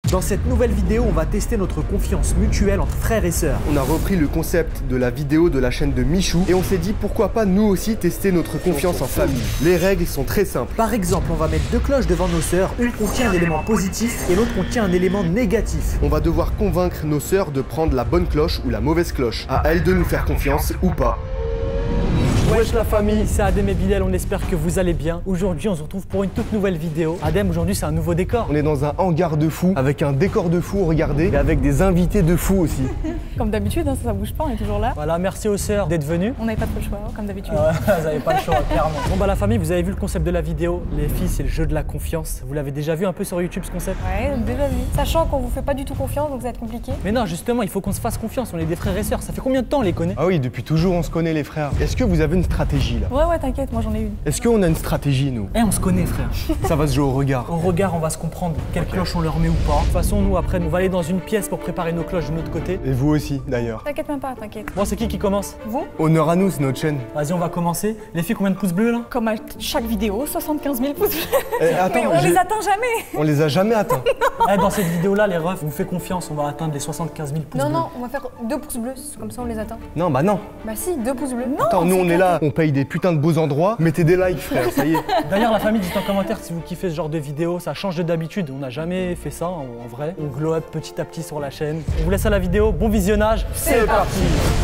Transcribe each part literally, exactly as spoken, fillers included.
Dans cette nouvelle vidéo, on va tester notre confiance mutuelle entre frères et sœurs. On a repris le concept de la vidéo de la chaîne de Michou et on s'est dit pourquoi pas nous aussi tester notre confiance en famille. Les règles sont très simples. Par exemple, on va mettre deux cloches devant nos sœurs, une contient un élément positif et l'autre contient un élément négatif. On va devoir convaincre nos sœurs de prendre la bonne cloche ou la mauvaise cloche. À elles de nous faire confiance ou pas. Wesh la famille, c'est Adem et Bilal, on espère que vous allez bien. Aujourd'hui on se retrouve pour une toute nouvelle vidéo. Adem, aujourd'hui c'est un nouveau décor. On est dans un hangar de fou, avec un décor de fou, regardez, et avec des invités de fou aussi. Comme d'habitude, hein, ça, ça bouge pas, on est toujours là. Voilà, merci aux sœurs d'être venues. On n'avait pas trop le choix, hein, comme d'habitude. Euh, vous n'avez pas le choix, clairement. Bon bah la famille, vous avez vu le concept de la vidéo. Les filles, c'est le jeu de la confiance. Vous l'avez déjà vu un peu sur YouTube ce concept? Ouais, déjà vu. Sachant qu'on vous fait pas du tout confiance, donc ça va être compliqué. Mais non, justement, il faut qu'on se fasse confiance, on est des frères et sœurs. Ça fait combien de temps on les connaît? Ah oui, depuis toujours on se connaît les frères. Est-ce que vous avez une stratégie là? Ouais, ouais, t'inquiète, moi j'en ai une. Est-ce qu'on a une stratégie nous? Eh, on se connaît frère. Ça va se jouer au regard. Au regard, on va se comprendre quelle Ok. cloche on leur met ou pas. De toute façon, nous après, on va aller dans une pièce pour préparer nos cloches de notre côté. Et vous aussi d'ailleurs. T'inquiète même pas, t'inquiète. Bon, c'est qui qui commence? Vous, Honneur à nous, c'est notre chaîne. Vas-y, on va commencer. Les filles, combien de pouces bleus là? comme à chaque vidéo, soixante-quinze mille pouces. Eh, attends, Mais on j'ai- les atteint jamais. on les a jamais atteints. Eh, dans cette vidéo là, les refs, on vous fait confiance, on va atteindre les soixante-quinze mille pouces Non, bleus. non, on va faire deux pouces bleus, comme ça on les atteint. Non, bah non. Bah si, deux pouces bleus. Non, Attends, nous on c'est est là, on paye des putains de beaux endroits. Mettez des likes frère, ça y est. D'ailleurs, la famille, dites en commentaire si vous kiffez ce genre de vidéo, ça change de d'habitude. On n'a jamais fait ça en, en vrai. On glow up petit à petit sur la chaîne. On vous laisse à la vidéo, bon visionnage. C'est parti.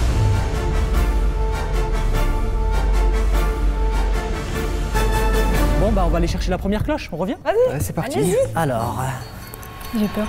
Bon, bah, on va aller chercher la première cloche, on revient? Vas-y. Ouais, c'est parti. Allez-y. Alors. J'ai peur.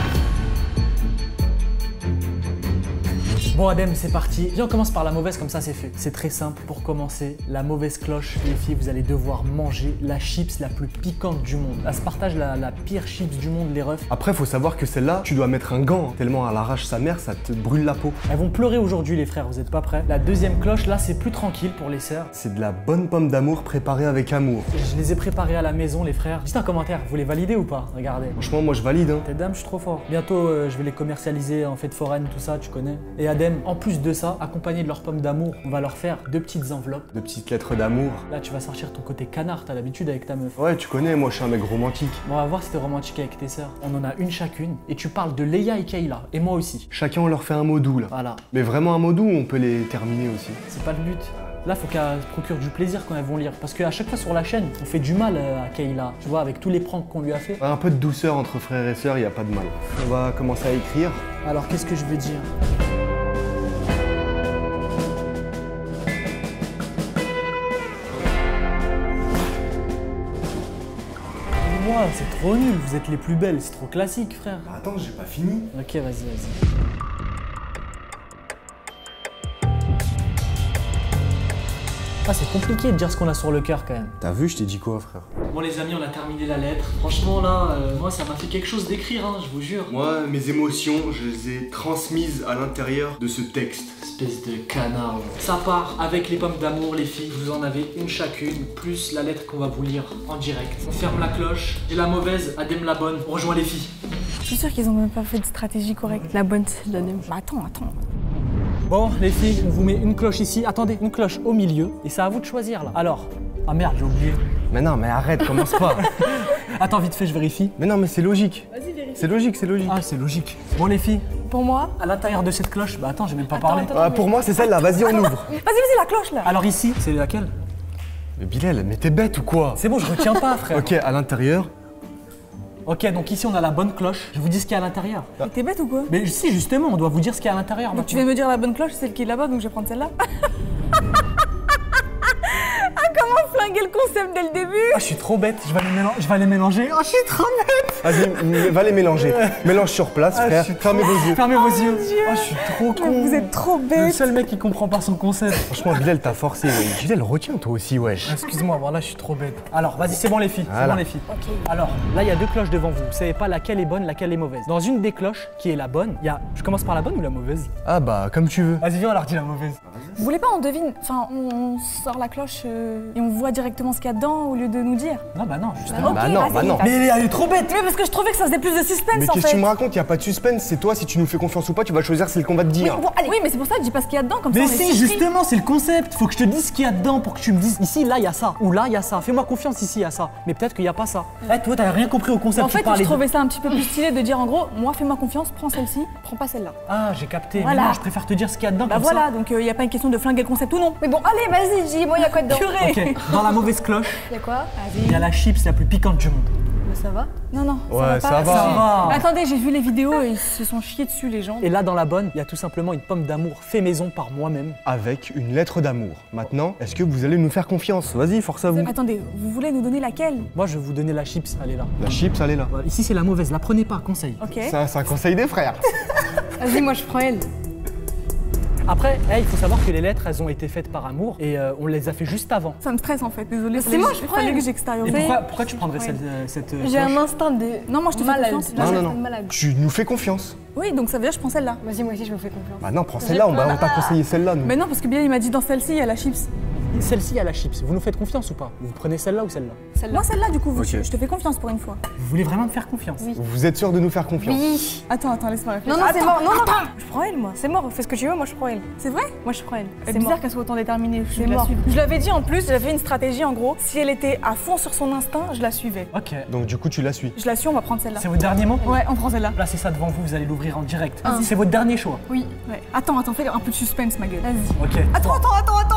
Bon Adem, c'est parti. Viens, on commence par la mauvaise, comme ça c'est fait. C'est très simple. Pour commencer, la mauvaise cloche, les filles, vous allez devoir manger la chips la plus piquante du monde. Là se partage la, la pire chips du monde, les refs. Après, faut savoir que celle-là, tu dois mettre un gant, hein, tellement elle arrache sa mère, ça te brûle la peau. Elles vont pleurer aujourd'hui, les frères, vous êtes pas prêts? La deuxième cloche, là, c'est plus tranquille pour les sœurs. C'est de la bonne pomme d'amour préparée avec amour. Je les ai préparées à la maison, les frères. Dites un commentaire, vous les validez ou pas? Regardez. Franchement, moi je valide. Hein. Tes dames, je suis trop fort. Bientôt, euh, je vais les commercialiser en fête foraine, tout ça, tu connais. Et Adem, en plus de ça, accompagné de leurs pommes d'amour, on va leur faire deux petites enveloppes. De petites lettres d'amour. Là, tu vas sortir ton côté canard, t'as l'habitude avec ta meuf. Ouais, tu connais, moi je suis un mec romantique. Bon, on va voir si t'es romantique avec tes sœurs. On en a une chacune. Et tu parles de Leia et Kayla. Et moi aussi. Chacun on leur fait un mot doux là. Voilà. Mais vraiment un mot doux, on peut les terminer aussi. C'est pas le but. Là, faut qu'elles se procurent du plaisir quand elles vont lire. Parce qu'à chaque fois sur la chaîne, on fait du mal euh, à Kayla. Tu vois, avec tous les pranks qu'on lui a fait. Un peu de douceur entre frères et sœurs, y a pas de mal. On va commencer à écrire. Alors, qu'est-ce que je veux dire? Moi, c'est trop nul. Vous êtes les plus belles. C'est trop classique, frère. Bah attends, j'ai pas fini. Ok, vas-y, vas-y. Ah, c'est compliqué de dire ce qu'on a sur le cœur quand même. T'as vu, je t'ai dit quoi, frère? Bon les amis, on a terminé la lettre. Franchement là, euh, moi ça m'a fait quelque chose d'écrire, hein, je vous jure. Moi, mes émotions, je les ai transmises à l'intérieur de ce texte. Espèce de canard. Ça part avec les pommes d'amour, les filles. Vous en avez une chacune, plus la lettre qu'on va vous lire en direct. On ferme la cloche. Et la mauvaise, Adem la bonne. On rejoint les filles. Je suis sûre qu'ils ont même pas fait de stratégie correcte. La bonne, c'est de la deuxième. Bah attends, attends. Bon les filles, on vous met une cloche ici. Attendez, une cloche au milieu. Et c'est à vous de choisir là. Alors, ah merde, j'ai oublié. Mais non, mais arrête, commence pas. Attends, vite fait, je vérifie. Mais non, mais c'est logique. Vas-y, vérifie. C'est logique, c'est logique. Ah, c'est logique. Bon les filles, Pour moi. à l'intérieur de cette cloche, bah attends, j'ai même pas Attends, parlé. attends. Ah, pour moi, c'est celle-là, vas-y, on ouvre. Vas-y, vas-y, la cloche là. Alors ici, c'est laquelle? Mais Bilal, mais t'es bête ou quoi? C'est bon, je retiens pas, frère. Ok, à l'intérieur. Ok, donc ici on a la bonne cloche. Je vous dis ce qu'il y a à l'intérieur. Mais t'es bête ou quoi? Mais si, justement, on doit vous dire ce qu'il y a à l'intérieur. Donc tu viens de me dire la bonne cloche, c'est celle qui est là-bas, donc je vais prendre celle-là. Ah, comment flinguer le concept dès le début? Ah, je suis trop bête, je vais les, mélan- je vais les mélanger. Oh, je suis trop bête. Vas-y, m- va les mélanger. Mélange sur place, Ah, frère. je suis Fermez vos yeux. Fermez vos yeux. Dieu. Oh, je suis trop con. Vous êtes trop le bête. seul mec qui comprend pas son concept. Franchement, Bilal, t'as forcé. Ouais. Bilal, retiens toi aussi, wesh. Excuse-moi, voilà, je suis trop bête. Alors, vas-y, c'est bon les filles. C'est Voilà. bon les filles. Ok. Alors, là, il y a deux cloches devant vous. Vous savez pas laquelle est bonne, laquelle est mauvaise. Dans une des cloches, qui est la bonne, il y a. Je commence par la bonne ou la mauvaise? Ah bah, comme tu veux. Vas-y, viens, on leur dit la mauvaise. Vous voulez pas on devine, enfin on sort la cloche euh, et on voit directement ce qu'il y a dedans au lieu de nous dire? Non, bah non, justement. Ok, Bah non, vas-y. bah non. Mais elle est trop bête. Mais parce que je trouvais que ça faisait plus de suspense Mais en qu'est-ce que fait. tu me racontes? Y a pas de suspense, c'est toi, si tu nous fais confiance ou pas, tu vas choisir celle qu'on va te Oui, dire. bon, allez. Oui, mais c'est pour ça que je dis pas ce qu'il y a dedans, comme Mais ça on est si, surpris. justement, c'est le concept. Faut que je te dise ce qu'il y a dedans pour que tu me dises ici, là, il y a ça. Ou là, il y a ça. Fais-moi confiance, ici, il y a ça. Mais peut-être qu'il y a pas ça. Eh, toi, t'as rien compris au concept. En tu fait, parlais je de- trouvais ça un petit peu plus stylé de dire en gros, moi fais-moi confiance, prends celle-ci, prends pas celle-là. Ah, j'ai capté. Voilà. Mais non, je préfère te dire ce qu'il y a dedans. Bah comme voilà, donc il n'y a pas une question de flinguer le concept ou non. Mais bon, allez, vas-y, dis-moi, il y a quoi dedans? Purée. ça. Ok, dans la mauvaise cloche, Il y a quoi? il y a la chips la plus piquante du monde. Mais ça va? Non, non, Ouais, ça va pas. ça va. Ça va. Mais attendez, j'ai vu les vidéos et ils se sont chiés dessus les gens. Et là, dans la bonne, il y a tout simplement une pomme d'amour fait maison par moi-même. Avec une lettre d'amour. Maintenant, est-ce que vous allez nous faire confiance? Vas-y, force à vous. Attendez, vous voulez nous donner laquelle? Moi, je vais vous donner la chips, elle est là. La chips, elle est là. Voilà, ici, c'est la mauvaise, la prenez pas, conseil. Ok. C'est un, c'est un conseil des frères. Vas-y, moi je prends elle. Après, eh, il faut savoir que les lettres, elles ont été faites par amour et euh, on les a fait juste avant. Ça me stresse en fait, désolé. c'est moi, je prends fallait elle. que Et j'extériorise. pourquoi, pourquoi tu prendrais cette, euh, cette euh, J'ai un cloche instinct de. Non, moi je te fais malade. confiance. Là, Non, j'ai non, un non. instinct de malade. Tu nous fais confiance. Oui, donc ça veut dire que je prends celle-là. Vas-y, moi aussi, je me fais confiance. Bah non, prends celle-là, on, va- on t'a conseillé celle-là, nous. Mais non, parce que bien il m'a dit dans celle-ci, il y a la chips. Celle-ci, il y a la chips. Vous nous faites confiance ou pas? Vous prenez celle-là ou celle-là? Celle-là. Moi celle-là, du coup, vous- Ok. je te fais confiance pour une fois. Vous voulez vraiment me faire confiance? Oui. Vous êtes sûr de nous faire confiance? Oui. Attends, attends, laisse-moi réfléchir. Non, non, c'est Attends, mort. Non, non, attends. Je prends elle, moi. c'est mort. Fais ce que tu veux, moi je prends elle. C'est vrai? Moi je prends elle. C'est C'est bizarre mort. qu'elle soit autant déterminée. Je C'est la mort. suis. Je l'avais dit en plus, j'avais une stratégie en gros. Si elle était à fond sur son instinct, je la suivais. Ok. Donc du coup, tu la suis. Je la suis, on va prendre celle-là. C'est votre dernier mot? Ouais, on prend celle-là. Placez ça devant vous, vous allez l'ouvrir en direct. Ah. C'est votre dernier choix. Oui. Ouais. Attends, attends, fais un peu de suspense, ma gueule. Vas-y. Ok. Attends, attends, attends, attends.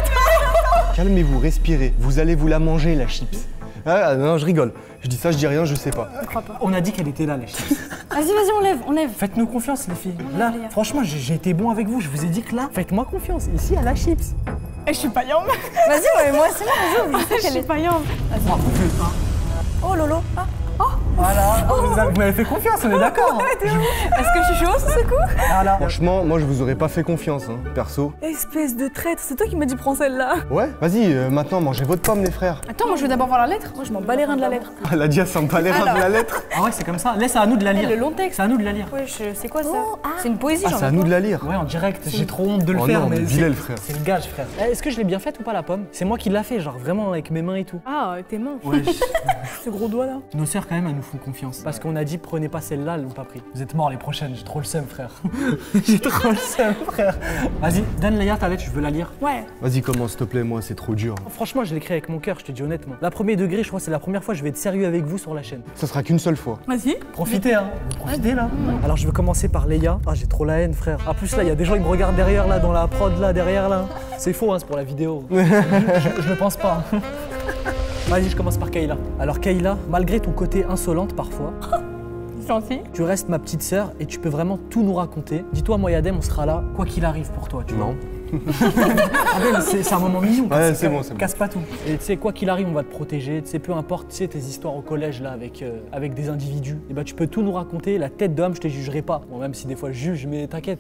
Calmez-vous, respirez. Vous allez vous la manger, la chips. Ah non, je rigole. Je dis ça, je dis rien, je sais pas. Je crois pas. On a dit qu'elle était là, les chips. Vas-y, vas-y, on lève, on lève. Faites-nous confiance, les filles. On Là, lève, les gars. franchement, j'ai j'ai été bon avec vous. Je vous ai dit que là, faites-moi confiance. Ici, à la chips. Eh, je suis pas yam. Vas-y, ouais, moi c'est moi, j'ouvre. Je sais Je qu'elle suis est. pas yam. Trois plus un. Oh lolo. Ah. Voilà. Vous avez- vous m'avez fait confiance, on est d'accord. Est-ce que je suis chaud sur ce coup? Voilà. Franchement, moi, je vous aurais pas fait confiance, hein, perso. Espèce de traître, c'est toi qui m'as dit prends celle-là. Ouais, vas-y, euh, maintenant, mangez votre pomme, les frères. Attends, moi je veux d'abord voir la lettre. Moi je m'en bats les reins de la lettre. Ah, la dia, ça me paraît de la lettre. Ah ouais, c'est comme ça. Laisse à nous de la lire. le long texte. C'est à nous de la lire. Ouais, je- c'est quoi ça? Oh, ah. C'est une poésie, Ah, j'en c'est à ai nous pas. de la lire. Ouais, en direct. J'ai trop honte de le Oh faire, non, mais dis-le, c'est- le frère. c'est le gage, frère. Eh, Est-ce que je l'ai bien faite ou pas la pomme? C'est moi qui l'a fait, genre vraiment avec mes mains et tout. Ah, tes mains. Ouais. Ce gros doigt là. Nos sœurs quand même, elles nous font confiance. Parce qu'on a dit prenez pas celle-là, elles l'ont pas pris. Vous êtes morts les prochaines, j'ai trop le seum, frère. J'ai trop le seum, frère. Vas-y, donne Léa ta lettre, je veux la lire. Ouais. Vas-y, commence, s'il te plaît, moi, c'est trop dur. Franchement, je l'ai écrit avec mon cœur, je te dis honnêtement. La premier degré, je crois que c'est la première fois que je vais être sérieux avec vous sur la chaîne. Ça sera qu'une seule fois. Vas-y. Profitez, hein. Vous profitez là. Alors je vais commencer par Léa. Ah, j'ai trop la haine, frère. En plus là, il y a des gens qui me regardent derrière là, dans la prod là, derrière là. C'est faux, hein, c'est pour la vidéo. je, je, je le pense pas. Vas-y, je commence par Kayla. Alors Kayla, malgré ton côté insolente parfois, Gentil. tu restes ma petite sœur et tu peux vraiment tout nous raconter. Dis-toi, moi et Adem, on sera là, quoi qu'il arrive pour toi, tu vois. Non. Ah ouais, mais c'est c'est un moment mignon. Ouais, c'est bon, c'est bon. Casse pas tout. Et tu sais, quoi qu'il arrive, on va te protéger. Tu sais, peu importe, tu sais, tes histoires au collège là avec, euh, avec des individus. Et bah, tu peux tout nous raconter. La tête d'homme, je te jugerai pas. Bon, même si des fois je juge, mais t'inquiète.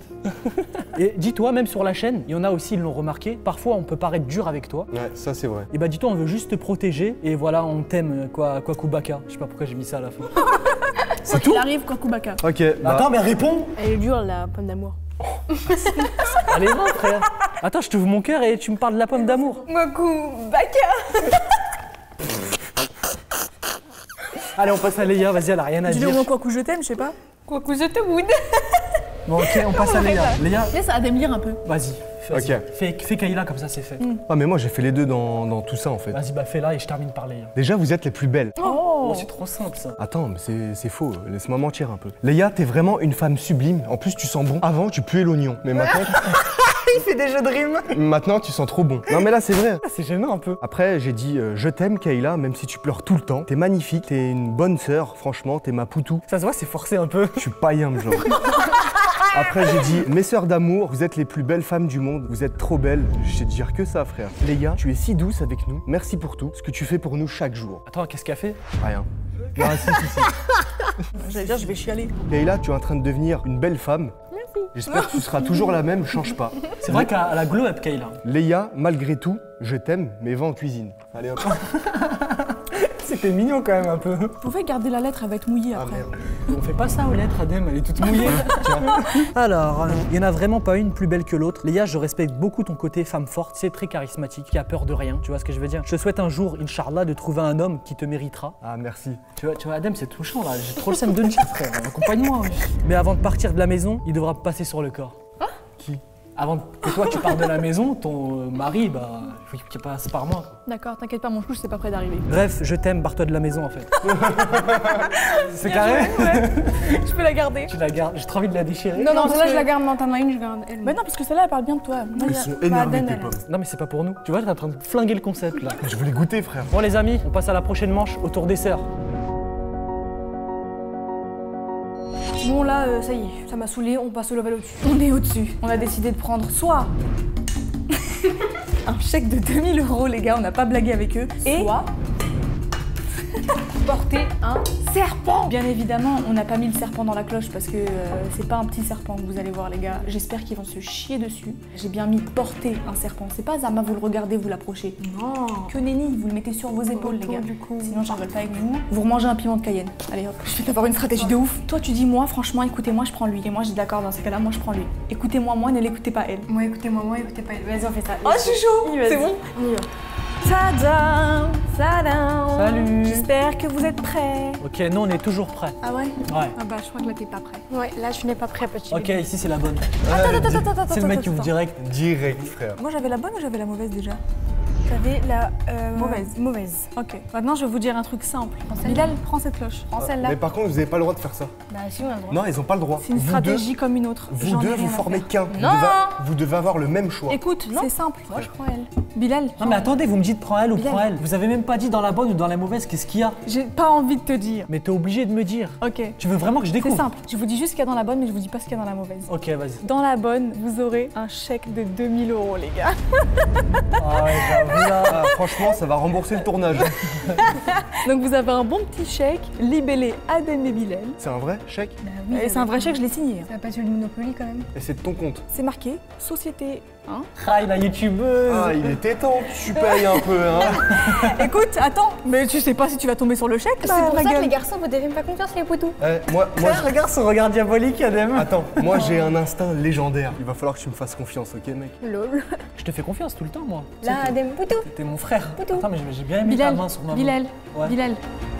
Et dis-toi, même sur la chaîne, il y en a aussi, ils l'ont remarqué. Parfois, on peut paraître dur avec toi. Ouais, ça, c'est vrai. Et bah, dis-toi, on veut juste te protéger. Et voilà, on t'aime, quoi, quoi Kubaka. Je sais pas pourquoi j'ai mis ça à la fin. C'est tout. Il arrive quoi Kubaka. Ok, bah, Attends, mais réponds. Elle est dure, la pomme d'amour. Allez, va, frère. Attends, je t'ouvre mon cœur et tu me parles de la pomme d'amour. Moi Kubaka. Allez, on passe à Léa. Vas-y, elle a rien à Tu dis dire. au moins quoi que je t'aime, je sais pas. Quoi que je te wood. Bon, ok, on passe à Léa. Léa, Laisse Adem lire un peu. vas-y. Vas-y. Ok. Fais, fais Kayla comme ça, c'est fait. ah, mais moi, j'ai fait les deux dans, dans tout ça, en fait. Vas-y, bah fais-la et je termine par Léa. Déjà, vous êtes les plus belles. Oh, c'est trop simple ça. Attends, mais c'est- c'est faux, laisse-moi mentir un peu. Léa, t'es vraiment une femme sublime. En plus, tu sens bon. Avant, tu puais l'oignon. Mais maintenant, Il fait des jeux de rimes. maintenant, tu sens trop bon. Non, mais là, c'est vrai. C'est gênant un peu. Après, j'ai dit euh, je t'aime, Kayla, même si tu pleures tout le temps. T'es magnifique, t'es une bonne sœur, franchement, t'es ma poutou. Ça se voit, c'est forcé un peu. Je suis païen, genre. Après, j'ai dit mes sœurs d'amour, vous êtes les plus belles femmes du monde. Vous êtes trop belles. Je sais te dire que ça, frère. Léa, tu es si douce avec nous. Merci pour tout. Ce que tu fais pour nous chaque jour. Attends, qu'est-ce qu'elle fait? Rien. Non, si, si, si. J'allais dire, je vais chialer. Kayla, tu es en train de devenir une belle femme. Merci. J'espère que tu seras toujours la même, change pas. C'est vrai qu'elle a glow up, Kayla. Léa, malgré tout, je t'aime, mais va en cuisine. Allez hop. C'est C'était mignon quand même un peu. Vous pouvez garder la lettre, elle va être mouillée Ah après. merde. On fait pas ça aux lettres, Adem, elle est toute mouillée. Alors, il y en a vraiment pas une plus belle que l'autre. Léa, je respecte beaucoup ton côté femme forte, c'est très charismatique, qui a peur de rien, tu vois ce que je veux dire. Je te souhaite un jour, Inch'Allah, de trouver un homme qui te méritera. Ah merci. Tu vois, tu vois Adem, c'est touchant là, j'ai trop le seum de le dire, frère, accompagne-moi. Mais avant de partir de la maison, il devra passer sur le corps. Qui? Avant que toi tu partes de la maison, ton euh, mari, bah, il faut qu'il passe par moi. D'accord, t'inquiète pas, mon couche, c'est pas près d'arriver. Bref, je t'aime, barre-toi de la maison en fait. C'est carré? Je peux la garder. Tu la gardes, j'ai trop envie de la déchirer. Non, non, parce celle-là, que- je la garde, non, t'en as une, je garde elle. Bah non, parce que celle-là, elle parle bien de toi. Moi, Ils y a- sont bah, énervés Aden, tes elle- pommes. Non mais c'est pas pour nous. Tu vois, t'es en train de flinguer le concept là. Je voulais goûter frère. Bon les amis, on passe à la prochaine manche, au tour des sœurs. Bon, là, euh, ça y est, ça m'a saoulé, on passe au level au-dessus. On est au-dessus. On a décidé de prendre soit un chèque de deux mille euros, les gars, on n'a pas blagué avec eux, et soit porter un serpent. Bien évidemment, on n'a pas mis le serpent dans la cloche parce que euh, c'est pas un petit serpent que vous allez voir, les gars. J'espère qu'ils vont se chier dessus. J'ai bien mis porter un serpent. C'est pas Zama, vous le regardez, vous l'approchez. Non. Que nenni, vous le mettez sur vos épaules, les Autour gars. du cou. Sinon, j'en veux pas avec vous. Vous remangez un piment de Cayenne. Allez hop, je vais t'avoir une stratégie de ouf. Toi, tu dis moi, franchement, écoutez-moi, je prends lui. Et moi, je dis d'accord, dans ce cas-là, moi, je prends lui. Écoutez-moi, moi, ne l'écoutez pas elle. Moi, écoutez-moi, moi, écoutez pas. Vas-y, on fait ça. Oh, je suis chaud. C'est bon. On y va. Tadam, tadam. Salut. J'espère que vous êtes prêts. Ok, nous on est toujours prêts. Ah ouais? Ouais. Ah bah, je crois que là, t'es pas prêt. Ouais, là, je n'ai pas prêt, petit. Ok, ici c'est la bonne. Attends, attends, attends, attends. C'est le mec qui attends, ouvre attends. direct. Direct frère. Moi, j'avais la bonne ou j'avais la mauvaise déjà? J'avais la euh, Mauvaise. Mauvaise. Ok. Maintenant, je vais vous dire un truc simple. Prends celle-là. Bilal, prends cette cloche. Prends celle-là. Mais par contre vous avez pas le droit de faire ça. Bah, si, on a le droit. Non ils ont pas le droit. C'est une Vous stratégie deux, comme une autre. vous J'en ai deux rien vous à formez faire. qu'un. Vous Non. devez- Vous devez avoir le même choix. Écoute, c'est simple. Moi, je prends elle. Bilal, Non mais attendez, vous me dites prends elle ou Bilal. prends elle. Vous avez même pas dit dans la bonne ou dans la mauvaise qu'est-ce qu'il y a. j'ai pas envie de te dire. Mais t'es obligé de me dire. Ok. Tu veux vraiment que je C'est découvre? simple. Je vous dis juste ce qu'il y a dans la bonne, mais je vous dis pas ce qu'il y a dans la mauvaise. Ok, vas-y. Dans la bonne, vous aurez un chèque de deux mille euros, les gars. Ah ouais, j'avoue là. Ah, franchement ça va rembourser le tournage. Donc vous avez un bon petit chèque libellé Adem et Bilal. C'est un vrai chèque? Bah oui. Et c'est un vrai chèque, je l'ai signé. hein. Ça va pas celui de Monopoly quand même. Et c'est de ton compte. C'est marqué Société un. Ah, la youtubeuse. Ah il était temps que tu payes un peu hein. Écoute, attends, mais tu sais pas si tu vas tomber sur le chèque, C'est bah, pour ma ça que gueule. les garçons, vous devez me faire confiance, les poutous. Eh, moi, moi je- Regarde son regard diabolique, Adem. Attends, moi j'ai un instinct légendaire. Il va falloir que tu me fasses confiance, ok mec? Lol. Je te fais confiance tout le temps, moi. Tu Là, sais que des poutous. T'es mon frère. Poutou. Attends, mais j'ai- j'ai bien aimé Bilal, ta main sur ma main. Bilal, Ouais. Bilal.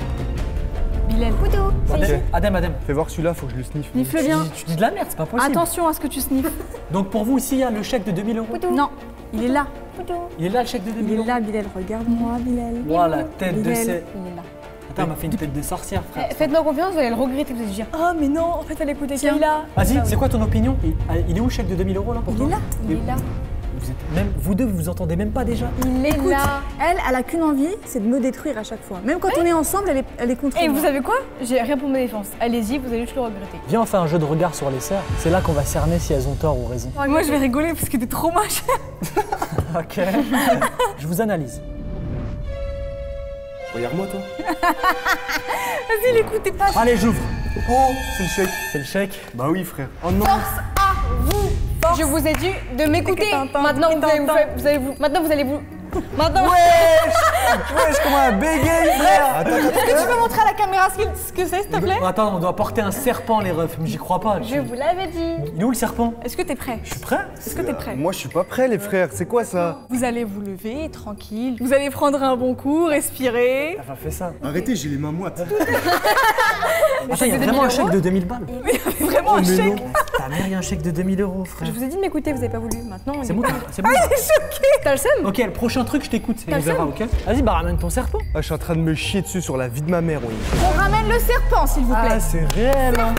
Bilal. Poutous. Ça y est. Ok. Adem, Adem. Fais voir celui-là, faut que je le sniffe. Nifle Tu bien. dis- Tu dis de la merde, c'est pas possible. Attention à ce que tu sniffes. Donc pour vous ici, il y a le chèque de deux mille euros. Poutou. Non, il est là. Poutou. Il est là le chèque de deux Il mille est euros. là, Bilal. Regarde-moi, Bilal. Ouah, la tête de Bilal. ces. Il est là. Attends, elle m'a fait une tête de sorcière, frère. Eh, Faites-leur confiance, vous allez le regretter, vous allez dire. Oh, mais non, en fait, elle écoutait Tiens. Kayla. Vas-y, c'est quoi ton opinion? il, il est où le chèque de deux mille euros là pour Il toi? est là. Il est là. Vous, êtes même, vous deux, vous vous entendez même pas déjà? Il est Écoute, là. elle, elle a qu'une envie, c'est de me détruire à chaque fois. Même quand on est ensemble, elle est, elle est contre Et moi. vous savez quoi? J'ai rien pour ma défense. Allez-y, vous allez juste le regretter. Viens, on fait un jeu de regard sur les sœurs. C'est là qu'on va cerner si elles ont tort ou raison. Moi, je vais rigoler parce que t'es trop moche. Ok. Je vous analyse. Regarde-moi toi. Vas-y, l'écoutez pas. Allez, j'ouvre. Oh, c'est le chèque. C'est le chèque. Bah oui frère. Oh non. Je vous ai dit de m'écouter. Tintin, Maintenant, vous allez vous, Tintin. faire- vous allez vous. Maintenant, vous allez vous. Maintenant. Wesh, comment un bégaye, frère. Attends, attends, Est-ce que tu peux montrer à la caméra ce que- ce que c'est, s'il te plaît? Attends, on doit porter un serpent, les refs. Mais j'y crois pas. Je vous l'avais dit. Il est où le serpent? Est-ce que t'es prêt? Je suis prêt. Est-ce que t'es prêt? Moi je suis pas prêt les frères, c'est quoi ça? Vous allez vous lever, tranquille. Vous allez prendre un bon coup, respirer. Enfin, fais ça. Arrêtez, j'ai les mains moites. Attends, il y a vraiment un chèque de deux mille balles. Vraiment Oh, un mais chèque. non. Ta mère, il y a un chèque de deux mille euros, frère. Je vous ai dit de m'écouter, vous avez pas voulu. Maintenant, on y C'est va. bon, c'est bon. T'as le seum? Ok, le prochain truc, je t'écoute. Et T'as on le verra, seum ok? Vas-y, bah ramène ton serpent. Ah, je suis en train de me chier dessus sur la vie de ma mère, oui. On ramène le serpent, s'il vous plaît. Ah, c'est réel, hein.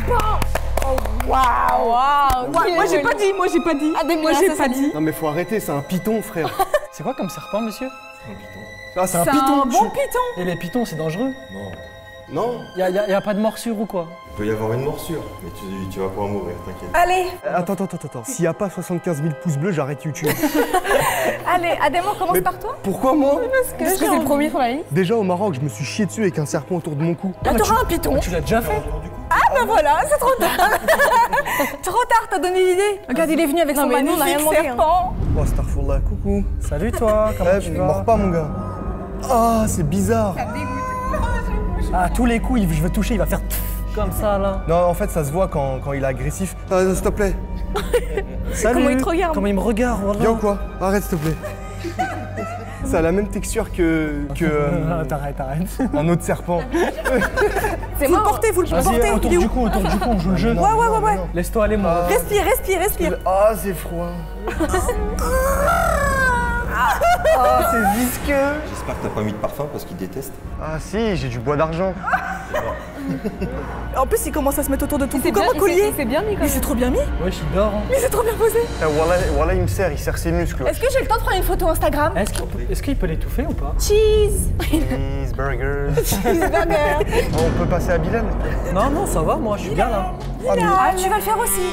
Waouh, waouh. Moi, Il est moi, j'ai joli. pas dit, moi j'ai pas dit. Ah, des moi mille, j'ai ça, pas ça dit. Non mais faut arrêter, c'est un python frère. C'est quoi comme serpent, monsieur? Ah c'est un C'est python. un bon python. Et les pitons, c'est dangereux. Non, Non, Y a, y a- y a pas de morsure ou quoi? il peut y avoir une morsure, mais tu, tu vas pas en mourir, t'inquiète. Allez, attends, attends, attends, attends. S'il y a pas soixante-quinze mille pouces bleus, j'arrête YouTube. allez, Adem, on commence Mais par toi. pourquoi moi? Parce que, Parce que c'est le premier sur la liste. Déjà au Maroc, je me suis chié dessus avec un serpent autour de mon cou. Là, t'auras un python. Tu l'as déjà fait? Ah bah voilà, c'est trop tard. Trop tard, t'as donné l'idée. Regarde, il est venu avec Non, son mais nous, on a rien magnifique demandé, hein. serpent. Oh, astaghfirullah, coucou. Salut toi, comment Eh, tu mais vas? mords pas mon gars. Ah, c'est bizarre. À tous les coups, il- je veux toucher, il va faire comme ça là. Non, en fait, ça se voit quand, quand il est agressif. Ah, s'il te plaît. Salut. Comment il te regarde? Comment il me regarde, voilà. Viens ou quoi? Arrête, s'il te plaît. Ça a la même texture que, que euh, Ah, t'arrêtes, arrête. un autre serpent. C'est moi. Portez, vous le Vas-y, portez. autour Il est du où? cou, autour du cou, on joue le jeu. Non, Ouais, ouais, non, ouais, non, ouais. non. Laisse-toi aller, mon. Respire, respire, respire. Ah, c'est froid. Ah, c'est visqueux. J'espère que t'as pas mis de parfum parce qu'il déteste. Ah si, j'ai du bois d'argent. En plus, il commence à se mettre autour de ton cou C'est comme bien, un collier. c'est bien mis quand Mais c'est même. trop bien mis. Ouais, je dors. Hein. Mais c'est trop bien posé. Eh, voilà, voilà, il me serre, il serre ses muscles. Est-ce que j'ai le temps de prendre une photo Instagram? Est-ce qu'il peut, est-ce qu'il peut l'étouffer ou pas? Cheese. Cheeseburger. Cheeseburger. On peut passer à Bilal? Non, non, ça va, moi, je suis bien là. Ah, tu vas le faire aussi.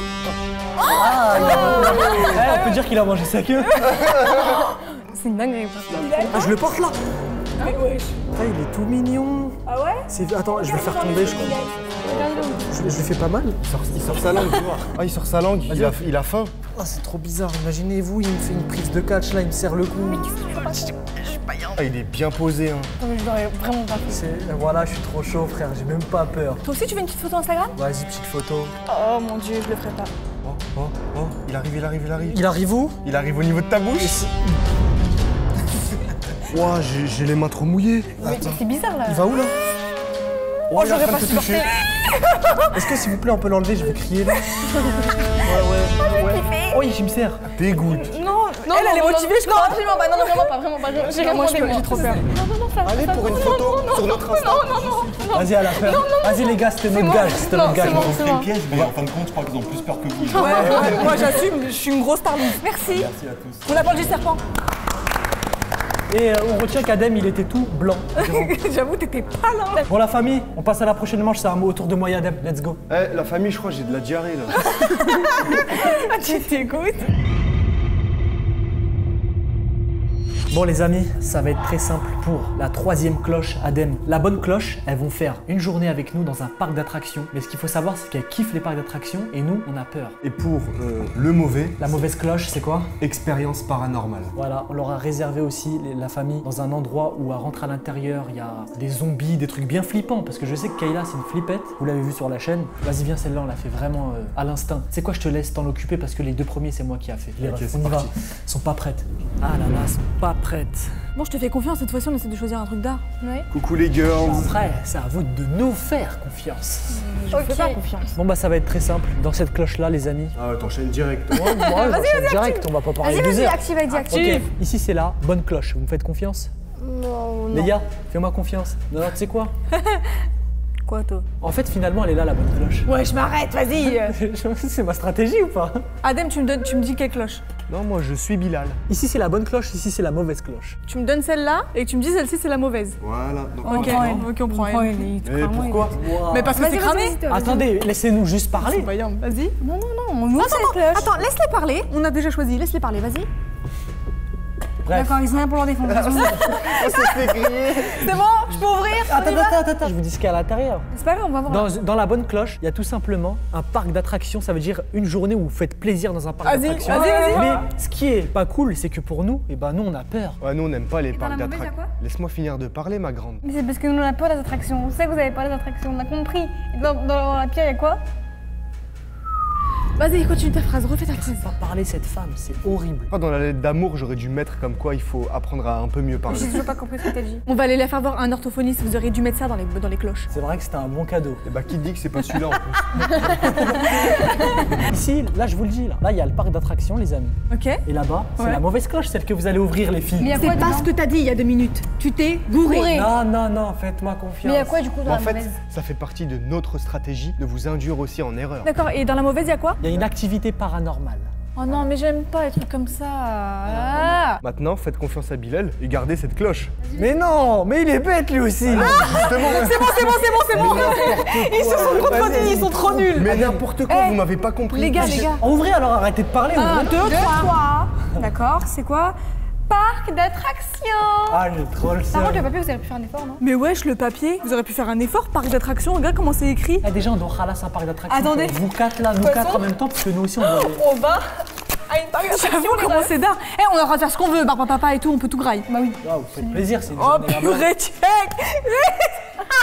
Eh, on peut dire qu'il a mangé sa queue. C'est une dinguerie. Ah, je le porte là. Mais wesh. Ah, il est tout mignon. Ah ouais? C'est- Attends, je vais le faire tomber, je crois. Je, je le fais pas mal. Il sort, il sort sa langue, tu vois. Ah, il sort sa langue, il a, il a faim. Ah, c'est trop bizarre. Imaginez-vous, il me fait une prise de catch là, il me serre le cou. Ah, il est bien posé, hein. Non, mais je l'aurais vraiment pas fait. C'est- Voilà, je suis trop chaud, frère. J'ai même pas peur. Toi aussi, tu veux une petite photo Instagram? Vas-y, petite photo. Oh mon dieu, je le ferai pas. Oh, oh, oh, il arrive, il arrive, il arrive. Il arrive où? Il arrive au niveau de ta bouche. Ouah, j'ai j'ai les mains trop mouillées. Mais c'est bizarre là. Il va où là? Oh, il est en j'aurais train de pas te toucher. Est-ce que s'il vous plaît, on peut l'enlever? Je veux crier là. Ouais, ouais, ouais. Oh, il me serre. Dégoûte. Non, Non, elle, elle est non, motivée, je non, crois. absolument pas. Non, non, vraiment pas, vraiment pas. J'ai rien moi, je demandé, peux- j'ai trop peur. Non, non, non, ça. Allez, pour une photo sur notre Insta. Vas-y, à la fin. Vas-y, les gars, c'était notre gage. C'était notre gage. bon, On c'est fait bon. le piège, mais en fin de compte, je crois qu'ils ont plus peur que vous. Ouais, ouais, moi j'assume, je suis une grosse tarlouse. Merci. Merci à tous. On appelle du serpent. Et euh, on retient qu'Adem, il était tout blanc. J'avoue, t'étais pas là. Bon, la famille, on passe à la prochaine manche. C'est un mot autour de moi et Adem. Let's go. Eh, la famille, je crois, j'ai de la diarrhée là. Ah, tu t'écoutes? Bon les amis, ça va être très simple pour la troisième cloche Adem. La bonne cloche, elles vont faire une journée avec nous dans un parc d'attractions. Mais ce qu'il faut savoir, c'est qu'elles kiffent les parcs d'attractions et nous, on a peur. Et pour euh, le mauvais, La mauvaise cloche, c'est quoi? expérience paranormale. Voilà, on leur a réservé aussi les- la famille dans un endroit où à rentrer à l'intérieur, il y a des zombies, des trucs bien flippants. Parce que je sais que Kayla, c'est une flippette. Vous l'avez vu sur la chaîne. Vas-y, viens, celle-là, on l'a fait vraiment euh, à l'instinct. C'est quoi, je te laisse t'en occuper parce que les deux premiers, c'est moi qui a fait. Les Ok, refs, c'est on y va. parti. Elles sont pas prêtes. Ah là là, elles sont pas prêtes. Bon, je te fais confiance, cette fois-ci on essaie de choisir un truc d'art. Ouais. Coucou les girls. Après, c'est à vous de nous faire confiance. Je Ok. fais pas confiance. Bon bah ça va être très simple. Dans cette cloche-là, les amis. Ah ouais, t'enchaînes direct. Ouais, moi, j'enchaîne direct, on va pas parler Vas-y, deux vas-y, heures. active, vas-y, active. Ok, ici c'est la bonne cloche. Vous me faites confiance? Non, non. Les gars, fais-moi confiance. Non, non, tu sais quoi? Quoi, toi? En fait, finalement, elle est là, la bonne cloche. Ouais, je m'arrête, vas-y. C'est ma stratégie ou pas? Adem, tu me, donnes, tu me dis quelle cloche? Non, moi je suis Bilal. Ici c'est la bonne cloche, ici c'est la mauvaise cloche. Tu me donnes celle-là et tu me dis celle-ci c'est la mauvaise. Voilà. Donc, Ok, ok, on prend elle. Et pourquoi? Mais parce que c'est cramé. Attendez, laissez-nous juste parler. Voyons, vas-y. Non, non, non, on ouvre cette cloche. Attends, laisse-les parler. On a déjà choisi, laisse-les parler, vas-y. Bref. D'accord, ils sont là pour leur défendre. On s'est fait griller. C'est bon, je peux ouvrir? Attends, attends, attends, attends, je vous dis ce qu'il y a à l'intérieur. C'est pas grave, on va voir. Dans, dans la bonne cloche, il y a tout simplement un parc d'attractions. Ça veut dire une journée où vous faites plaisir dans un parc Vas-y, d'attractions. vas-y, vas-y. Mais ce qui est pas cool, c'est que pour nous, eh ben nous on a peur. Ouais, nous on n'aime pas les parcs la mauvaise, d'attractions. y'a quoi Laisse-moi finir de parler, ma grande. Mais c'est parce que nous on a peur des attractions. On sait que vous avez peur des attractions, on a compris. Et dans, dans la pierre, il y a quoi? Vas-y, continue ta phrase, refais ta phrase. Pas parler cette femme, c'est horrible. Ah, dans la lettre d'amour, j'aurais dû mettre comme quoi il faut apprendre à un peu mieux parler. J'ai toujours pas compris ce que t'as dit. On va aller la faire voir un orthophoniste, vous auriez dû mettre ça dans les, dans les cloches. C'est vrai que c'était un bon cadeau. Et bah, qui te dit que c'est pas celui-là en plus? Ici, là je vous le dis, là, là il y a le parc d'attractions, les amis. Ok? Et là-bas, c'est Ouais. la mauvaise cloche, celle que vous allez ouvrir, les filles. Mais y a quoi C'est pas dedans ce que t'as dit il y a deux minutes. Tu t'es gouré. Bourré. Non, non, non, faites-moi confiance. Mais y a quoi du coup dans En la fait, mauvaise? ça fait partie de notre stratégie de vous induire aussi en erreur. D'accord, et dans la mauvaise, il y a quoi? Il y a une activité paranormale. Oh non, mais j'aime pas les trucs comme ça. Ah. Maintenant, faites confiance à Bilal et gardez cette cloche. Mais non, mais il est bête lui aussi. Justement, C'est bon, c'est bon, c'est bon, c'est bon. Ils se sont contredits, ils sont trop nuls. mais n'importe quoi, Eh, vous m'avez pas compris. Les gars, les gars. Ouvrez alors, arrêtez de parler. Un, ouvrez. deux, trois. trois. D'accord, c'est quoi? Parc d'attractions. Ah, j'ai trop le Par seum. contre, le papier, vous avez pu faire un effort, non? Mais wesh, le papier, vous aurez pu faire un effort, parc d'attraction, regarde comment c'est écrit. Eh, déjà, on doit ralasse un parc d'attractions. Attendez. Vous quatre là, nous toute quatre façon- en même temps, parce que nous aussi on doit aller. On va à une parc d'attraction. J'avoue comment c'est dingue. Eh, on a le droit de faire ce qu'on veut, papa, papa et tout, on peut tout grailler. Bah oui. Ah, vous faites plaisir, c'est une Oh journée là-bas. purée, check.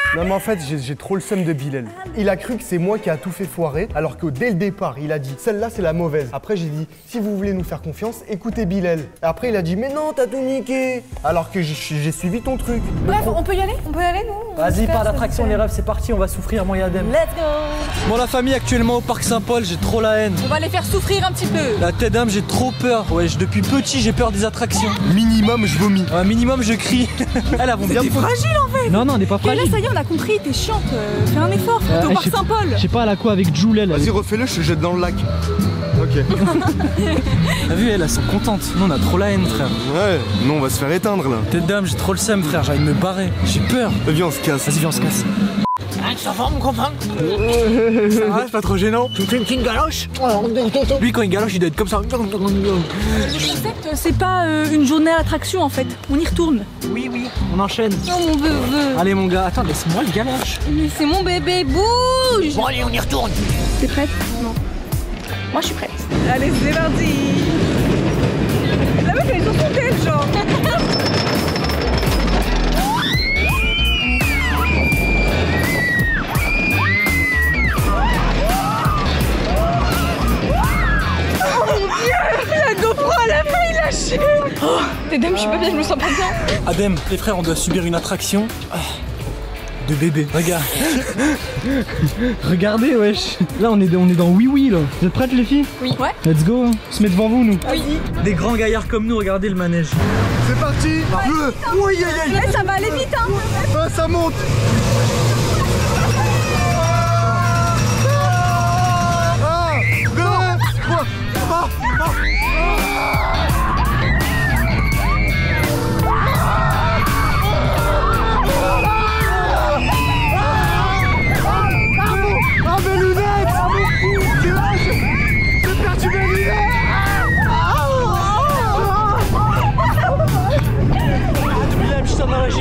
Non mais en fait, j'ai j'ai trop le seum de Bilal. Il a cru que c'est moi qui a tout fait foirer, alors que dès le départ, il a dit celle-là c'est la mauvaise. Après j'ai dit si vous voulez nous faire confiance, écoutez Bilal. Et après il a dit mais non, t'as tout niqué. Alors que j'ai j'ai suivi ton truc. Bref, on peut y aller On peut y aller, nous Vas-y, par d'attraction, les rêves, c'est parti, on va souffrir, moi et Adem. Let's go. Bon, la famille, actuellement au parc Saint-Paul, j'ai trop la haine. On va les faire souffrir un petit peu. La tête d'âme, j'ai trop peur. Ouais, depuis petit, j'ai peur des attractions. Minimum, je vomis. Un minimum, je crie. Elles vont bien me Fragile en fait. Non, non, on n'est pas Et là, fragile. ça y est, on a compris, t'es chiante. euh, Fais un effort. Euh, T'es au je parc sais- Saint-Paul. Je sais pas, elle a quoi avec Jules, elle. Vas-y, refais-le, je te jette dans le lac. Ok. T'as vu, elles, elles sont contentes. Nous, on a trop la haine, frère. Ouais, non, on va se faire éteindre là. Tête d'âme, j'ai trop le seum, frère. J'ai envie de me barrer. J'ai peur. Viens, on se casse. Vas-y, viens, on se casse. Ça va, mon copain? Ça va, c'est pas trop gênant. Tu me fais une petite galoche? Lui, quand il galoche, il doit être comme ça. Le concept, c'est pas euh, une journée à l'attraction en fait. On y retourne. Oui, oui, on enchaîne. Oh mon bébé. Allez, mon gars, attends, laisse-moi le galoche. Mais c'est mon bébé, bouge. Bon, allez, on y retourne. T'es prête? Non. Moi, je suis prête. Allez, c'est parti. La meuf, elle est sur son tête, genre. T'es dame, je suis pas bien, je me sens pas bien. Adem, les frères, on doit subir une attraction de bébé. Regarde. Regardez, wesh. Là, on est, on est dans Oui Oui, là. Vous êtes prêtes, les filles? Oui. Ouais. Let's go. On se met devant vous, nous. Oui. Des grands gaillards comme nous, regardez le manège. C'est parti. Le. Oui, aïe, aïe. Eh, ça va aller vite, hein. Ah, ça monte. Ah, deux, trois. Ah, ah. Ah, mes lunettes! C'est vrai, j'ai j'ai perdu mes lunettes! Bilal, je sors dans la gym.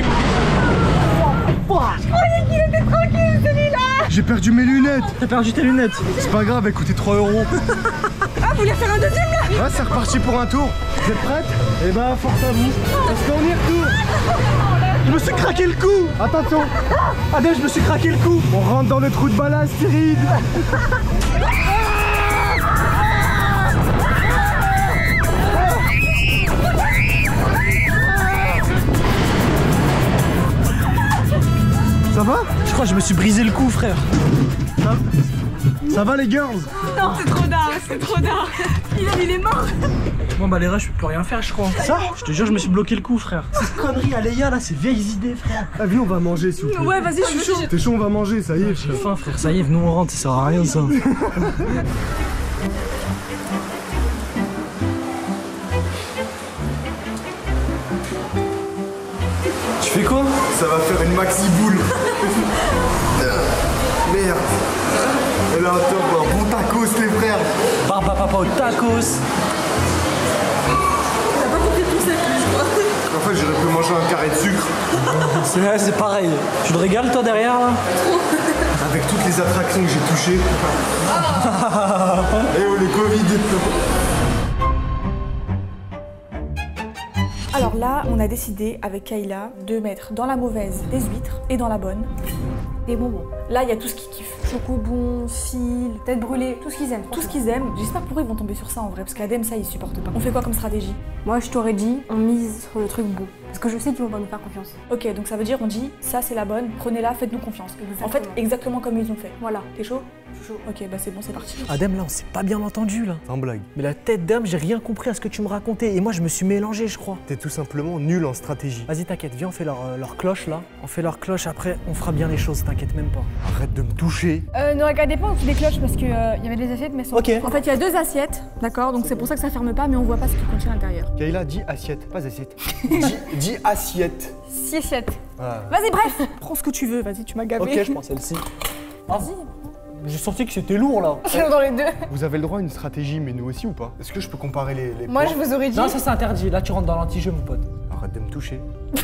J'ai perdu mes lunettes! T'as perdu tes lunettes. C'est pas grave, elle coûtait trois euros. Ah, vous voulez faire un deuxième là? Ouais, c'est reparti pour un tour. Vous êtes prêtes? Eh ben, force à vous. Est-ce qu'on y retourne? Je me suis craqué le cou. Attention! Adem, je me suis craqué le cou. On rentre dans le trou de balle à Astéride. Ça va? Je crois que je me suis brisé le cou, frère. Ça, ça va les girls? Non, c'est trop tard, c'est trop tard. Il, il est mort. Bon bah les rats, je peux plus rien faire, je crois. Ça? Je te jure, je me suis bloqué le cou, frère. Cette connerie à Léa là, c'est vieilles idées, frère. Ah, viens, on va manger s'il vous plaît. Ouais, vas-y, je suis chaud. T'es chaud, on va manger, ça y est. J'ai faim, frère. Ça y est, nous on rentre, ça sert à rien ça. Tu fais quoi? Ça va faire une maxi boule. Merde. Et là, attends, un bon tacos, les frères. Papa, papa, au tacos. En fait, j'aurais pu manger un carré de sucre. C'est ouais, c'est pareil. Tu te régales toi derrière là? Avec toutes les attractions que j'ai touchées. Et oh, le Covid. Alors là, on a décidé avec Kayla de mettre dans la mauvaise des huîtres et dans la bonne des bonbons. Là, il y a tout ce qu'ils kiffent. Chocobon, fil, tête brûlée, tout ce qu'ils aiment. Tout ce qu'ils aiment. J'espère pour eux ils vont tomber sur ça en vrai, parce qu'Adem, ça, ils supportent pas. On fait quoi comme stratégie? Moi, je t'aurais dit, on mise sur le truc beau. Parce que je sais qu'ils vont pas nous faire confiance. Ok, donc ça veut dire on dit ça c'est la bonne, prenez-la, faites-nous confiance. En fait, exactement comme ils ont fait. Voilà. T'es chaud? Chaud. Ok, bah c'est bon, c'est parti. Adem, là, on s'est pas bien entendu là. Sans blague. Mais la tête d'âme, j'ai rien compris à ce que tu me racontais. Et moi, je me suis mélangé, je crois. T'es tout simplement nul en stratégie. Vas-y, t'inquiète, viens, on fait leur, euh, leur cloche là. On fait leur cloche, après, on fera bien les choses, t'inquiète même pas. Arrête de me toucher. Euh, ne regardez pas au-dessus des cloches parce qu'il euh, y avait des assiettes, mais sont. Ok. En fait, il y a deux assiettes, d'accord? Donc c'est pour ça que ça ferme pas, mais on voit pas ce qui contient à l'intérieur. Kayla, dis assiette, pas assiette. dis, dis assiette. Six assiettes. Ah. Vas-y, bref. Prends ce que tu veux, vas-y, tu m'as gavé. Ok, je prends celle-ci. Vas-y. J'ai senti que c'était lourd là. C'est dans les deux. Vous avez le droit à une stratégie, mais nous aussi ou pas? Est-ce que je peux comparer les, les Moi, points? je vous aurais dit. Non, ça c'est interdit. Là, tu rentres dans l'anti-jeu, mon pote. Arrête de me toucher.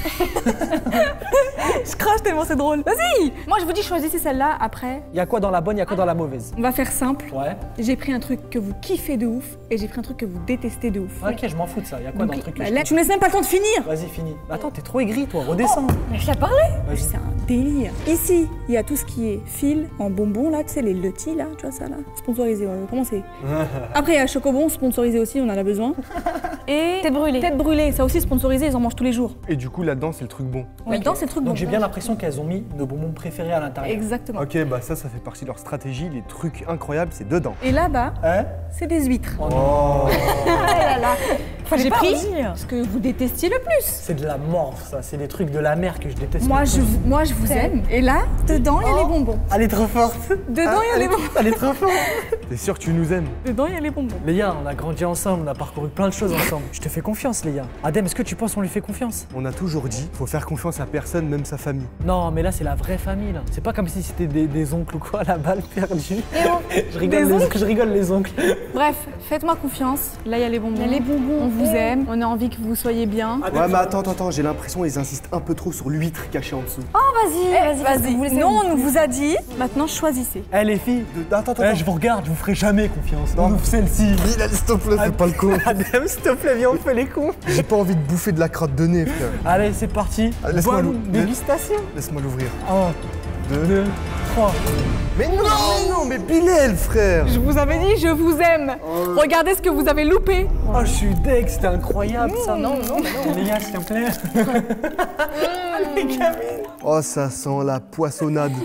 Je crache tellement c'est drôle. Vas-y. Moi, je vous dis, choisissez celle-là. Après, Il y a quoi dans la bonne, il y a quoi dans la mauvaise? on va faire simple. Ouais. J'ai pris un truc que vous kiffez de ouf et j'ai pris un truc que vous détestez de ouf. Ok, je m'en fous de ça. Il y a quoi dans le truc que Bah, je là, tu me laisses même pas le temps de finir. Vas-y, fini. Attends, t'es trop aigri, toi. Redescends. Mais je t'ai parlé. Vas-y. C'est un délire. Ici, il y a tout ce qui est fil en bonbons, là, tu sais, les Lutti, là, tu vois ça, là. Sponsorisé, ouais, comment c'est? Après, il y a Chocobon, sponsorisé aussi, on en a besoin. Et Tête brûlée. tête brûlée, ça aussi sponsorisé, ils en mangent tous les jours. Et du coup, là-dedans, c'est le truc bon. Là-dedans, c'est le truc Donc bon. j'ai bien l'impression qu'elles ont mis nos bonbons préférés à l'intérieur. Exactement. Ok, bah ça, ça fait partie de leur stratégie. Les trucs incroyables, c'est dedans. Et là-bas, Hein? c'est des huîtres. Oh. J'ai pas pris redire. ce que vous détestiez le plus. C'est de la morve, ça. C'est des trucs de la mer que je déteste. Moi le je, plus. vous- moi, je vous aime. Et là, dedans, il y a les bonbons. Elle est trop forte. Dedans, il y a les bonbons. Elle est trop forte. T'es sûr que tu nous aimes? Dedans, il y a les bonbons. Léa, on a grandi ensemble, on a parcouru plein de choses ensemble. Je te fais confiance, Léa. Adem, est-ce que tu penses qu'on lui fait confiance? On a toujours dit, faut faire confiance à personne, même sa famille. Non, mais là, c'est la vraie famille, là. C'est pas comme si c'était des, des oncles ou quoi, la balle perdue. je, rigole Des les, oncles je rigole les oncles. Bref, faites-moi confiance. Là, il y a les bonbons. Il y a les bonbons. On vous aime. On a envie que vous soyez bien. Ouais, mais attends, attends, attends, j'ai l'impression qu'ils insistent un peu trop sur l'huître cachée en dessous. Oh, vas-y, vas-y, faites ce que vous voulez, c'est Non, bon. on vous a dit. Maintenant, choisissez. Eh, les filles, De- Attends, attends, eh, attends. je vous regarde, je vous ferai jamais confiance. Non. On ouvre celle-ci. Bilal, s'il te plaît, fais pas le con. Adem, s'il te plaît, viens, on fait les cons. J'ai pas envie de bouffer de la crotte de nez, frère. Allez, c'est parti. Allez, laisse-moi Bonne l'ouvrir. dégustation. Laisse-moi l'ouvrir. Un, deux, trois. Mais non, mais non, mais Bilal, frère. Je vous avais dit, je vous aime. Regardez ce que vous avez loupé. Oh, je suis deg, c'était incroyable ça. Non, non, non. Léa, s'il te plaît. Allez, Camille. Oh, ça sent la poissonnade.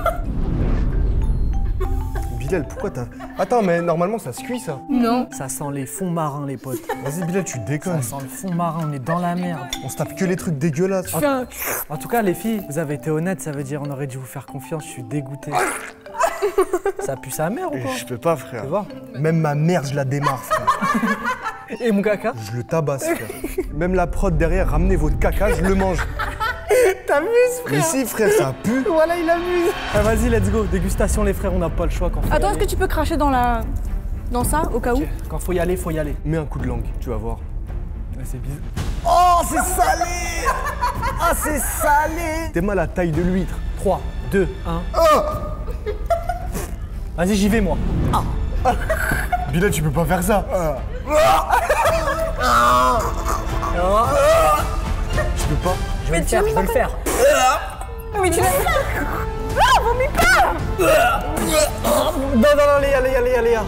Bilal, pourquoi t'as... Attends, mais normalement, ça se cuit, ça. Non. Ça sent les fonds marins, les potes. Vas-y, Bilal, tu déconnes. Ça sent le fond marin, on est dans la merde. On se tape que les trucs dégueulasses. En tout cas, les filles, vous avez été honnêtes, ça veut dire on aurait dû vous faire confiance, je suis dégoûté. Ça pue sa mère ou Et quoi? je peux pas, frère. Tu vois? Même ma mère, je la démarre, frère. Et mon caca? Je le tabasse, frère. Même la prod derrière, ramenez votre caca, je le mange. T'amuses, Mais si, frère, ça pue. Voilà, il amuse. Ah, vas-y, let's go. Dégustation, les frères, on n'a pas le choix quand faut y Attends, est-ce aller. que tu peux cracher dans la... dans ça, au cas où? Ok, quand faut y aller, faut y aller. Mets un coup de langue, tu vas voir. Ouais, c'est bizarre. Oh, c'est salé. Ah, c'est salé. T'es mal à la taille de l'huître. trois, deux, un. Oh. Vas-y, j'y vais, moi. Bilal, tu peux pas faire ça. Tu peux pas. Je vais le faire, je vais le faire. Mais tu l'as Non, non, non, Léa, Léa, Léa, Léa.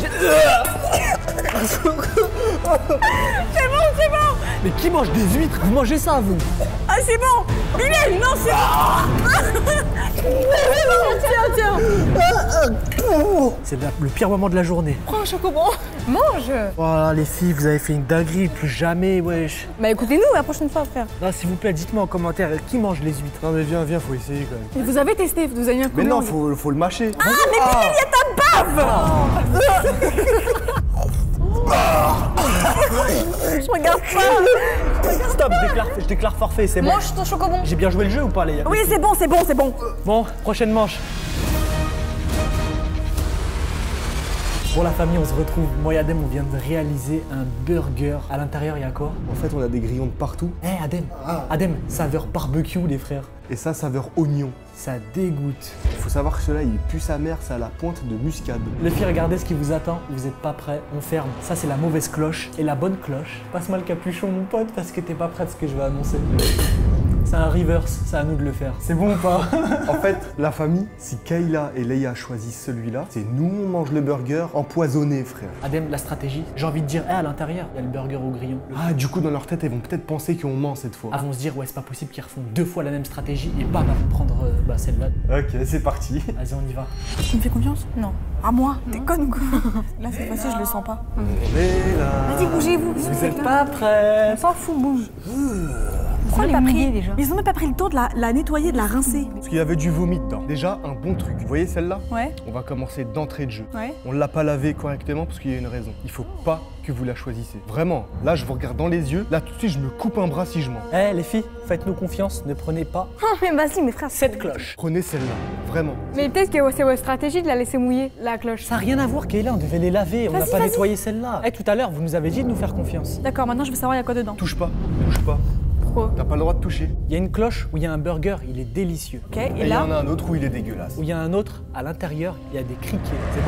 C'est bon, c'est bon. Mais qui mange des huîtres? Vous mangez ça, vous? Ah, c'est bon. Bilal, non, c'est bon. Tiens, tiens. C'est la- le pire moment de la journée. Prends un chocobon. Mange. Voilà, les filles, vous avez fait une dinguerie, plus jamais, wesh. Bah écoutez-nous la prochaine fois, frère. Là, s'il vous plaît, dites-moi en commentaire, qui mange les huîtres? Non, mais viens, viens, faut essayer quand même. Et vous avez testé, vous avez mis un coup Mais de non, langue. faut, faut le mâcher. Ah, mais Bilal, il y a ta bave. Je regarde pas. Stop, je déclare, je déclare forfait, c'est bon. Mange ton chocobon. J'ai bien joué le jeu ou pas, Léa? Oui, c'est bon, c'est bon, c'est bon. Bon, prochaine manche. Pour la famille, on se retrouve. Moi et Adem, on vient de réaliser un burger. À l'intérieur, il y a quoi? En fait, on a des grillons de partout. Eh, Adem, Adem, saveur barbecue, les frères. Et ça, saveur oignon. Ça dégoûte. Il faut savoir que celui-là, il pue sa mère, ça a la pointe de muscade. Les filles, regardez ce qui vous attend. Vous êtes pas prêts, on ferme. Ça, c'est la mauvaise cloche. Et la bonne cloche, passe-moi le capuchon, mon pote, parce que t'es pas prêt de ce que je vais annoncer. C'est un reverse, c'est à nous de le faire. C'est bon ou pas? En fait, la famille, si Kayla et Leia choisissent celui-là, c'est nous, on mange le burger empoisonné, frère. Adem, la stratégie, j'ai envie de dire, eh, à l'intérieur, il y a le burger au grillon. Ah, du coup, dans leur tête, elles vont peut-être penser qu'on ment cette fois. Elles vont se dire, ouais, c'est pas possible qu'ils refont deux fois la même stratégie et bam, elles vont prendre euh, bah, celle-là. Ok, c'est parti. Vas-y, on y va. Tu me fais confiance? Non. À moi? T'es conne ou quoi? Là, cette fois-ci, je le sens pas. On est là. Vas-y, bougez-vous. Vous êtes pas prêts? On s'en fout, bouge. Pourquoi Ils les ont pas mouiller pris- déjà? Ils ont même pas pris le temps de la, la nettoyer, de la rincer. Parce qu'il y avait du vomi dedans. Déjà, un bon truc. Vous voyez celle-là? Ouais, On va commencer d'entrée de jeu. ouais. On l'a pas lavée correctement parce qu'il y a une raison. Il faut pas que vous la choisissez. Vraiment, là, je vous regarde dans les yeux. Là, tout de suite, je me coupe un bras si je mens. Eh, les filles, faites-nous confiance, ne prenez pas Oh, mais vas-y, mes frères. cette cloche. Prenez celle-là, vraiment. Mais peut-être que c'est votre stratégie de la laisser mouiller, la cloche. Ça n'a rien à voir, Kayla, on devait les laver, on n'a Vas-y, pas vas-y. nettoyé celle-là. Eh, tout à l'heure, vous nous avez dit de nous faire confiance. D'accord, maintenant, je veux savoir, il y a quoi dedans. Touche pas, touche pas. Pourquoi? T'as pas le droit de toucher. Il y a une cloche où il y a un burger, il est délicieux. Ok, Et et il y en là, a un autre où il est dégueulasse. Où il y a un autre, à l'intérieur, il y a des criquets. C'est bon?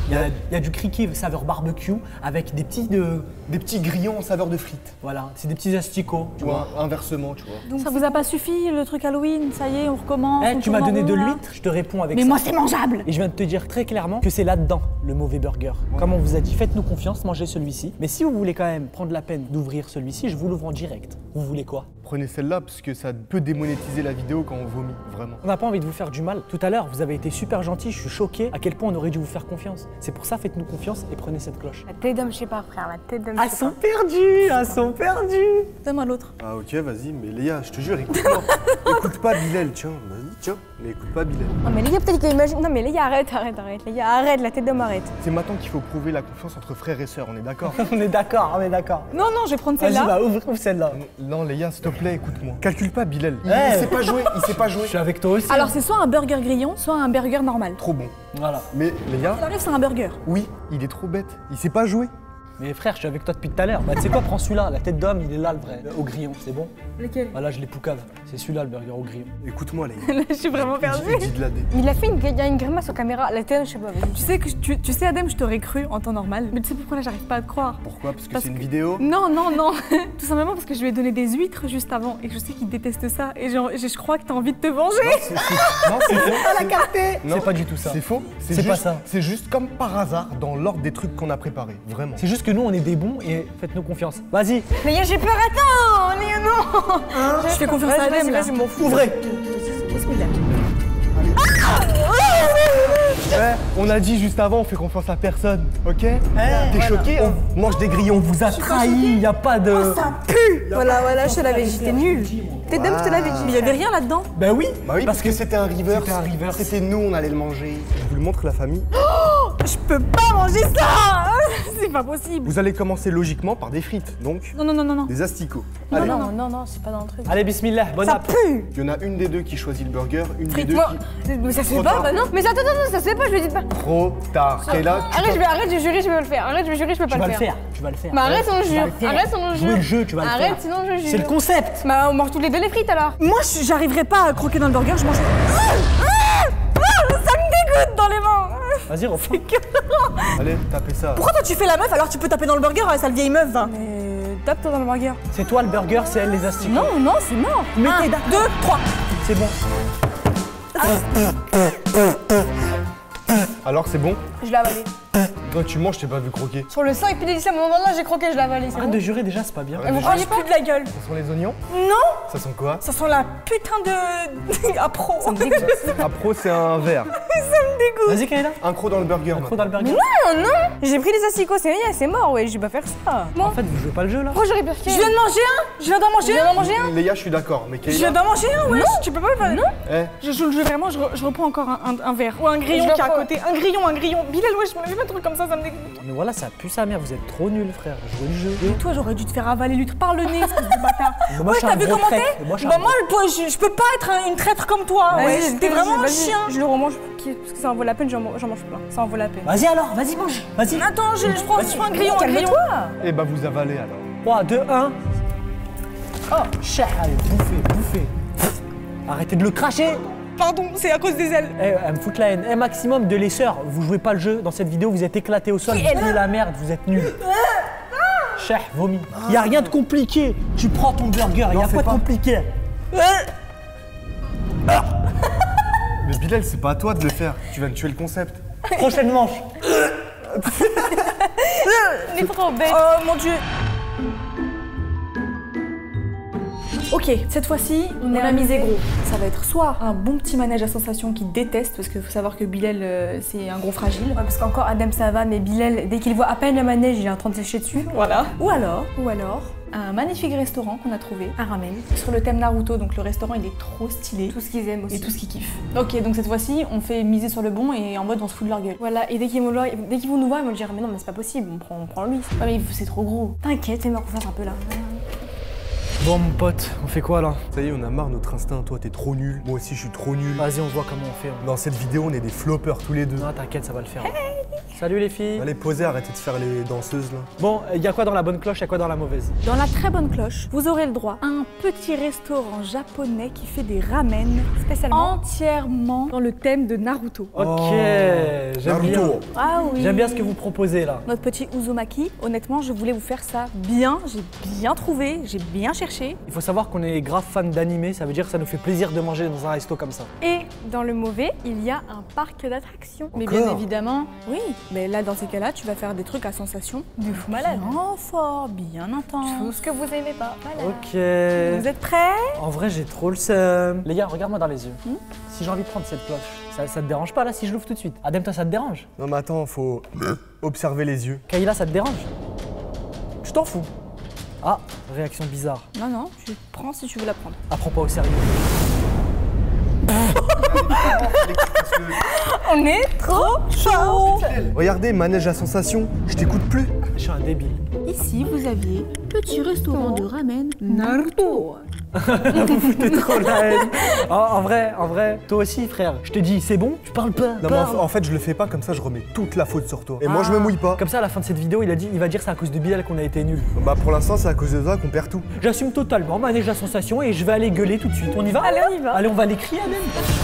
Il y a, il y a du criquet saveur barbecue avec des petits de... Des petits grillons en saveur de frites. Voilà, c'est des petits asticots. Tu vois, inversement, tu vois. Donc ça vous a pas suffi le truc Halloween? Ça y est, on recommence. Eh, on tu m'as tourne en donné de rond, là. l'huître, je te réponds avec Mais ça. moi c'est mangeable. Et je viens de te dire très clairement que c'est là-dedans le mauvais burger. Comme on vous a dit, faites-nous confiance, mangez celui-ci. Mais si vous voulez quand même prendre la peine d'ouvrir celui-ci, je vous l'ouvre en direct. Vous voulez quoi? Prenez celle-là parce que ça peut démonétiser la vidéo quand on vomit, vraiment. On n'a pas envie de vous faire du mal. Tout à l'heure, vous avez été super gentil, je suis choqué à quel point on aurait dû vous faire confiance. C'est pour ça, faites-nous confiance et prenez cette cloche. La tête d'homme, je sais pas, frère, la tête d'homme, Ah, je sais sont pas. perdus, ah, sont perdus. Donne-moi l'autre. Ah ok, vas-y, mais Léa, je te jure, écoute-moi. Écoute pas Bilal, tiens, vas-y, tiens, mais écoute pas Bilal. Non, mais les gars, peut-être qu'ils imaginent. Non, mais les gars, arrête, arrête, arrête. Les gars, arrête, la tête d'homme, arrête. C'est maintenant qu'il faut prouver la confiance entre frères et sœurs, on est d'accord? On est d'accord, on est d'accord. Non, non, je vais prendre Vas-y, celle-là. bah, ouvre, ouvre celle-là. Non Léa, s'il te plaît, écoute-moi. Calcule pas Bilal. Il, Eh. il sait pas jouer, il sait pas jouer. Je suis avec toi aussi. Alors c'est soit un burger grillon, soit un burger normal. Trop bon. Voilà. Mais Léa, Ça arrive, c'est un burger. oui, il est trop bête. Il sait pas jouer. Mais frère, je suis avec toi depuis tout à l'heure. Bah, tu sais quoi, prends celui-là, la tête d'homme, il est là le vrai, au grillon, c'est bon? Lequel? Voilà, je l'ai poucave. C'est celui-là le burger au grillon. Écoute-moi Léa. Je suis vraiment perdue. Dis, dis de la dé. Il a fait une, il y a une grimace aux caméras. La tête d'homme, je sais pas, vas-y. Tu sais que je- tu, tu sais Adem, je t'aurais cru en temps normal, mais tu sais pourquoi là j'arrive pas à te croire? Pourquoi? Parce que Parce c'est une que- vidéo. Non, non, non. Tout simplement parce que je lui ai donné des huîtres juste avant et que je sais qu'il déteste ça et genre, je, je crois que t'as envie de te venger. C'est- c'est- Non, c'est faux. la capté. Non, C'est pas du tout ça. C'est faux. C'est juste- pas ça. C'est juste comme par hasard dans l'ordre des trucs qu'on a préparés, vraiment. C'est juste que nous, on est des bons et faites-nous confiance. Vas-y, Les gars, j'ai peur, attends, les gars, non. Je fais confiance à Vas-y, Adem vas-y, là. vas-y, je m'en fous. ouvrez. Qu'est-ce qu'il a? Ouais, on a dit juste avant, on fait confiance à personne, ok? T'es choqué? On mange des grillons. On vous a trahi, y a pas de. Ça pue. Voilà, voilà, je te l'avais dit, t'es nul. Tête d'homme, je te l'avais dit. Mais il y avait rien là-dedans. Bah oui. Bah oui, parce que c'était un river. C'était un reverse. C'était nous, on allait le manger. Je vous le montre, la famille. Je peux pas manger ça. C'est pas possible. Vous allez commencer logiquement par des frites, donc Non, non, non, non, non. des asticots. Non, Allez, non, non, non, c'est pas dans le truc. Allez, bismillah, bon Ça app. pue. il y en a une des deux qui choisit le burger, une des Frites, deux moi. qui... Mais ça se Trop fait pas, tard. bah non. Mais attends, attends, attends, ça se fait pas, je le dis pas. Trop tard. T'es là, tu Arrête, je vais, arrête, je vais jurer, je vais le faire. Arrête, je vais jurer, je peux pas Tu vas le le faire. faire, tu vas le faire. Bah arrête, on Tu vas jure. le faire. Arrête, on jure. Jouer le jeu, tu vas le Arrête, faire. sinon je jure. C'est le concept. Bah on mange tous les deux les frites alors. Moi, je- j'arriverai pas à croquer dans le burger, je mange. Ah, ah, ah, ça me dégoûte dans les mains. Vas-y, refais. allez, tapez ça. Pourquoi toi tu fais la meuf alors tu peux taper dans le burger, hein, sale vieille meuf va. Mais tape-toi dans le burger. C'est toi le burger, c'est elle les asticots. Non, non, c'est mort. Mais Un, t'es d'accord. deux, trois. C'est bon. Alors c'est bon? Je l'ai avalé. Toi tu manges, je t'ai pas vu croquer. Sur le sang et puis à un moment là j'ai croqué, je l'ai avalé. C'est Arrête bon. de jurer déjà, c'est pas bien. Arrête de vous jurer. croyez J'ai plus de la gueule. Ça sent les oignons? Non, Ça sent quoi? ça sent la putain de. Appro. Ça me dégoûte. Apro, c'est un verre. Vas-y, Kayla. Un croc dans le burger. Trop maintenant. dans le burger. Non, non. J'ai pris les asticots, c'est rien, c'est mort, ouais, je vais pas faire ça. En fait, vous jouez pas le jeu là. Pourquoi j'aurais pu Je viens de manger un. Je viens d'en Je manger viens un. d'en manger un. Léa, je suis d'accord, mais Je viens Kayla... d'en manger un, ouais. Tu peux pas le faire. Non. Eh, Je joue le jeu vraiment, je, re- je reprends encore un, un- un verre. Ou un grillon Je qui est à reprends. côté. Un grillon, un grillon. Bilal, ouais, je me fais pas de trucs comme ça, ça me dégoûte. Mais voilà, ça pue sa mère, vous êtes trop nuls, frère. Jouez le jeu. Et toi, j'aurais dû te faire avaler l'huître par le nez, espèce de bâtard. Mais moi, Ouais, je suis t'as un vu gros comment traître. t'es Moi, je suis Bah un moi, toi, je, je peux pas être un- une traître comme toi. Ouais, Vas-y, t'es vraiment un vas-y. chien. Je le remange qui- parce que ça en vaut la peine, j'en j'en mange plein. Ça en vaut la peine. Vas-y alors, vas-y, mange. Vas-y. Attends, je, je prends, je prends un grillon, un grillon. eh bah vous avalez alors. trois, deux, un. Oh, chat. Allez, bouffez, bouffez. Arrêtez de le cracher. Pardon, c'est à cause des ailes. Eh, elle me fout la haine. Eh, maximum de les sœurs, vous jouez pas le jeu. Dans cette vidéo, vous êtes éclatés au sol. Vous puez la merde, vous êtes nuls. Chef, vomi. Y a rien de compliqué. Tu prends ton burger, y Non, a fais pas de pas. compliqué. Mais Bilal, c'est pas à toi de le faire. Tu vas me tuer le concept. Prochaine manche. Il est trop bête. Oh mon dieu. Ok, cette fois-ci, on a misé gros. Ça va être soit un bon petit manège à sensation qu'il déteste, parce qu'il faut savoir que Bilal, euh, c'est un gros fragile. Ouais, parce qu'encore Adam ça va, mais Bilal, dès qu'il voit à peine le manège, il est en train de sécher dessus. Voilà. Ou alors, ou alors, un magnifique restaurant qu'on a trouvé, un ramen, sur le thème Naruto. Donc le restaurant, il est trop stylé. Tout ce qu'ils aiment aussi. Et tout ce qu'ils kiffent. Ok, donc cette fois-ci, on fait miser sur le bon et en mode on se fout de leur gueule. Voilà, et dès qu'ils vont, le- dès qu'ils vont nous voir, ils vont dire mais non mais c'est pas possible, on prend, on prend lui. Ouais, mais c'est trop gros. T'inquiète, fais-moi confiance un peu là. Bon, mon pote, on fait quoi là? Ça y est, on a marre notre instinct. Toi, t'es trop nul. Moi aussi, je suis trop nul. Vas-y, on voit comment on fait. Dans cette vidéo, on est des floppers tous les deux. Non, t'inquiète, ça va le faire. Salut les filles. Allez, posez, arrêtez de faire les danseuses là. Bon, il y a quoi dans la bonne cloche, il y a quoi dans la mauvaise? Dans la très bonne cloche, vous aurez le droit à un petit restaurant japonais qui fait des ramen spécialement entièrement dans le thème de Naruto. Ok, j'aime bien. Naruto. Ah oui. J'aime bien ce que vous proposez là. Notre petit uzumaki, honnêtement, je voulais vous faire ça bien. J'ai bien trouvé, j'ai bien cherché. Il faut savoir qu'on est grave fan d'animé, ça veut dire que ça nous fait plaisir de manger dans un resto comme ça. Et dans le mauvais, il y a un parc d'attractions. Mais bien Encore évidemment, oui. Mais là, dans ces cas-là, tu vas faire des trucs à sensation de fou malade. Bien fort, bien intense. Tout ce que vous aimez pas. Voilà. Ok. Vous êtes prêts? En vrai, j'ai trop le seum. Les gars, regarde-moi dans les yeux. Hmm si j'ai envie de prendre cette cloche, ça, ça te dérange pas là si je l'ouvre tout de suite? Adem, toi, ça te dérange? Non mais attends, faut observer les yeux. Kayla, ça te dérange? Tu t'en fous? Ah, réaction bizarre. Non, non, tu prends si tu veux la prendre. Apprends pas au sérieux. On est trop chaud. Regardez, manège à sensation, je t'écoute plus. Je suis un débile. Ici, vous aviez petit restaurant de ramen Naruto. Vous foutez trop la haine. Oh, en vrai, en vrai, toi aussi, frère. Je t'ai dit, c'est bon, tu parles pas. Non mais parle. en, en fait, je le fais pas comme ça, je remets toute la faute sur toi. Et moi, je me mouille pas. Comme ça, à la fin de cette vidéo, il a dit, il va dire c'est à cause de Bilal qu'on a été nuls. Bah pour l'instant, c'est à cause de ça qu'on perd tout. J'assume totalement, manège la sensation et je vais aller gueuler tout de suite. On y va? Allez, on y va. Allez, on va aller crier, Adem.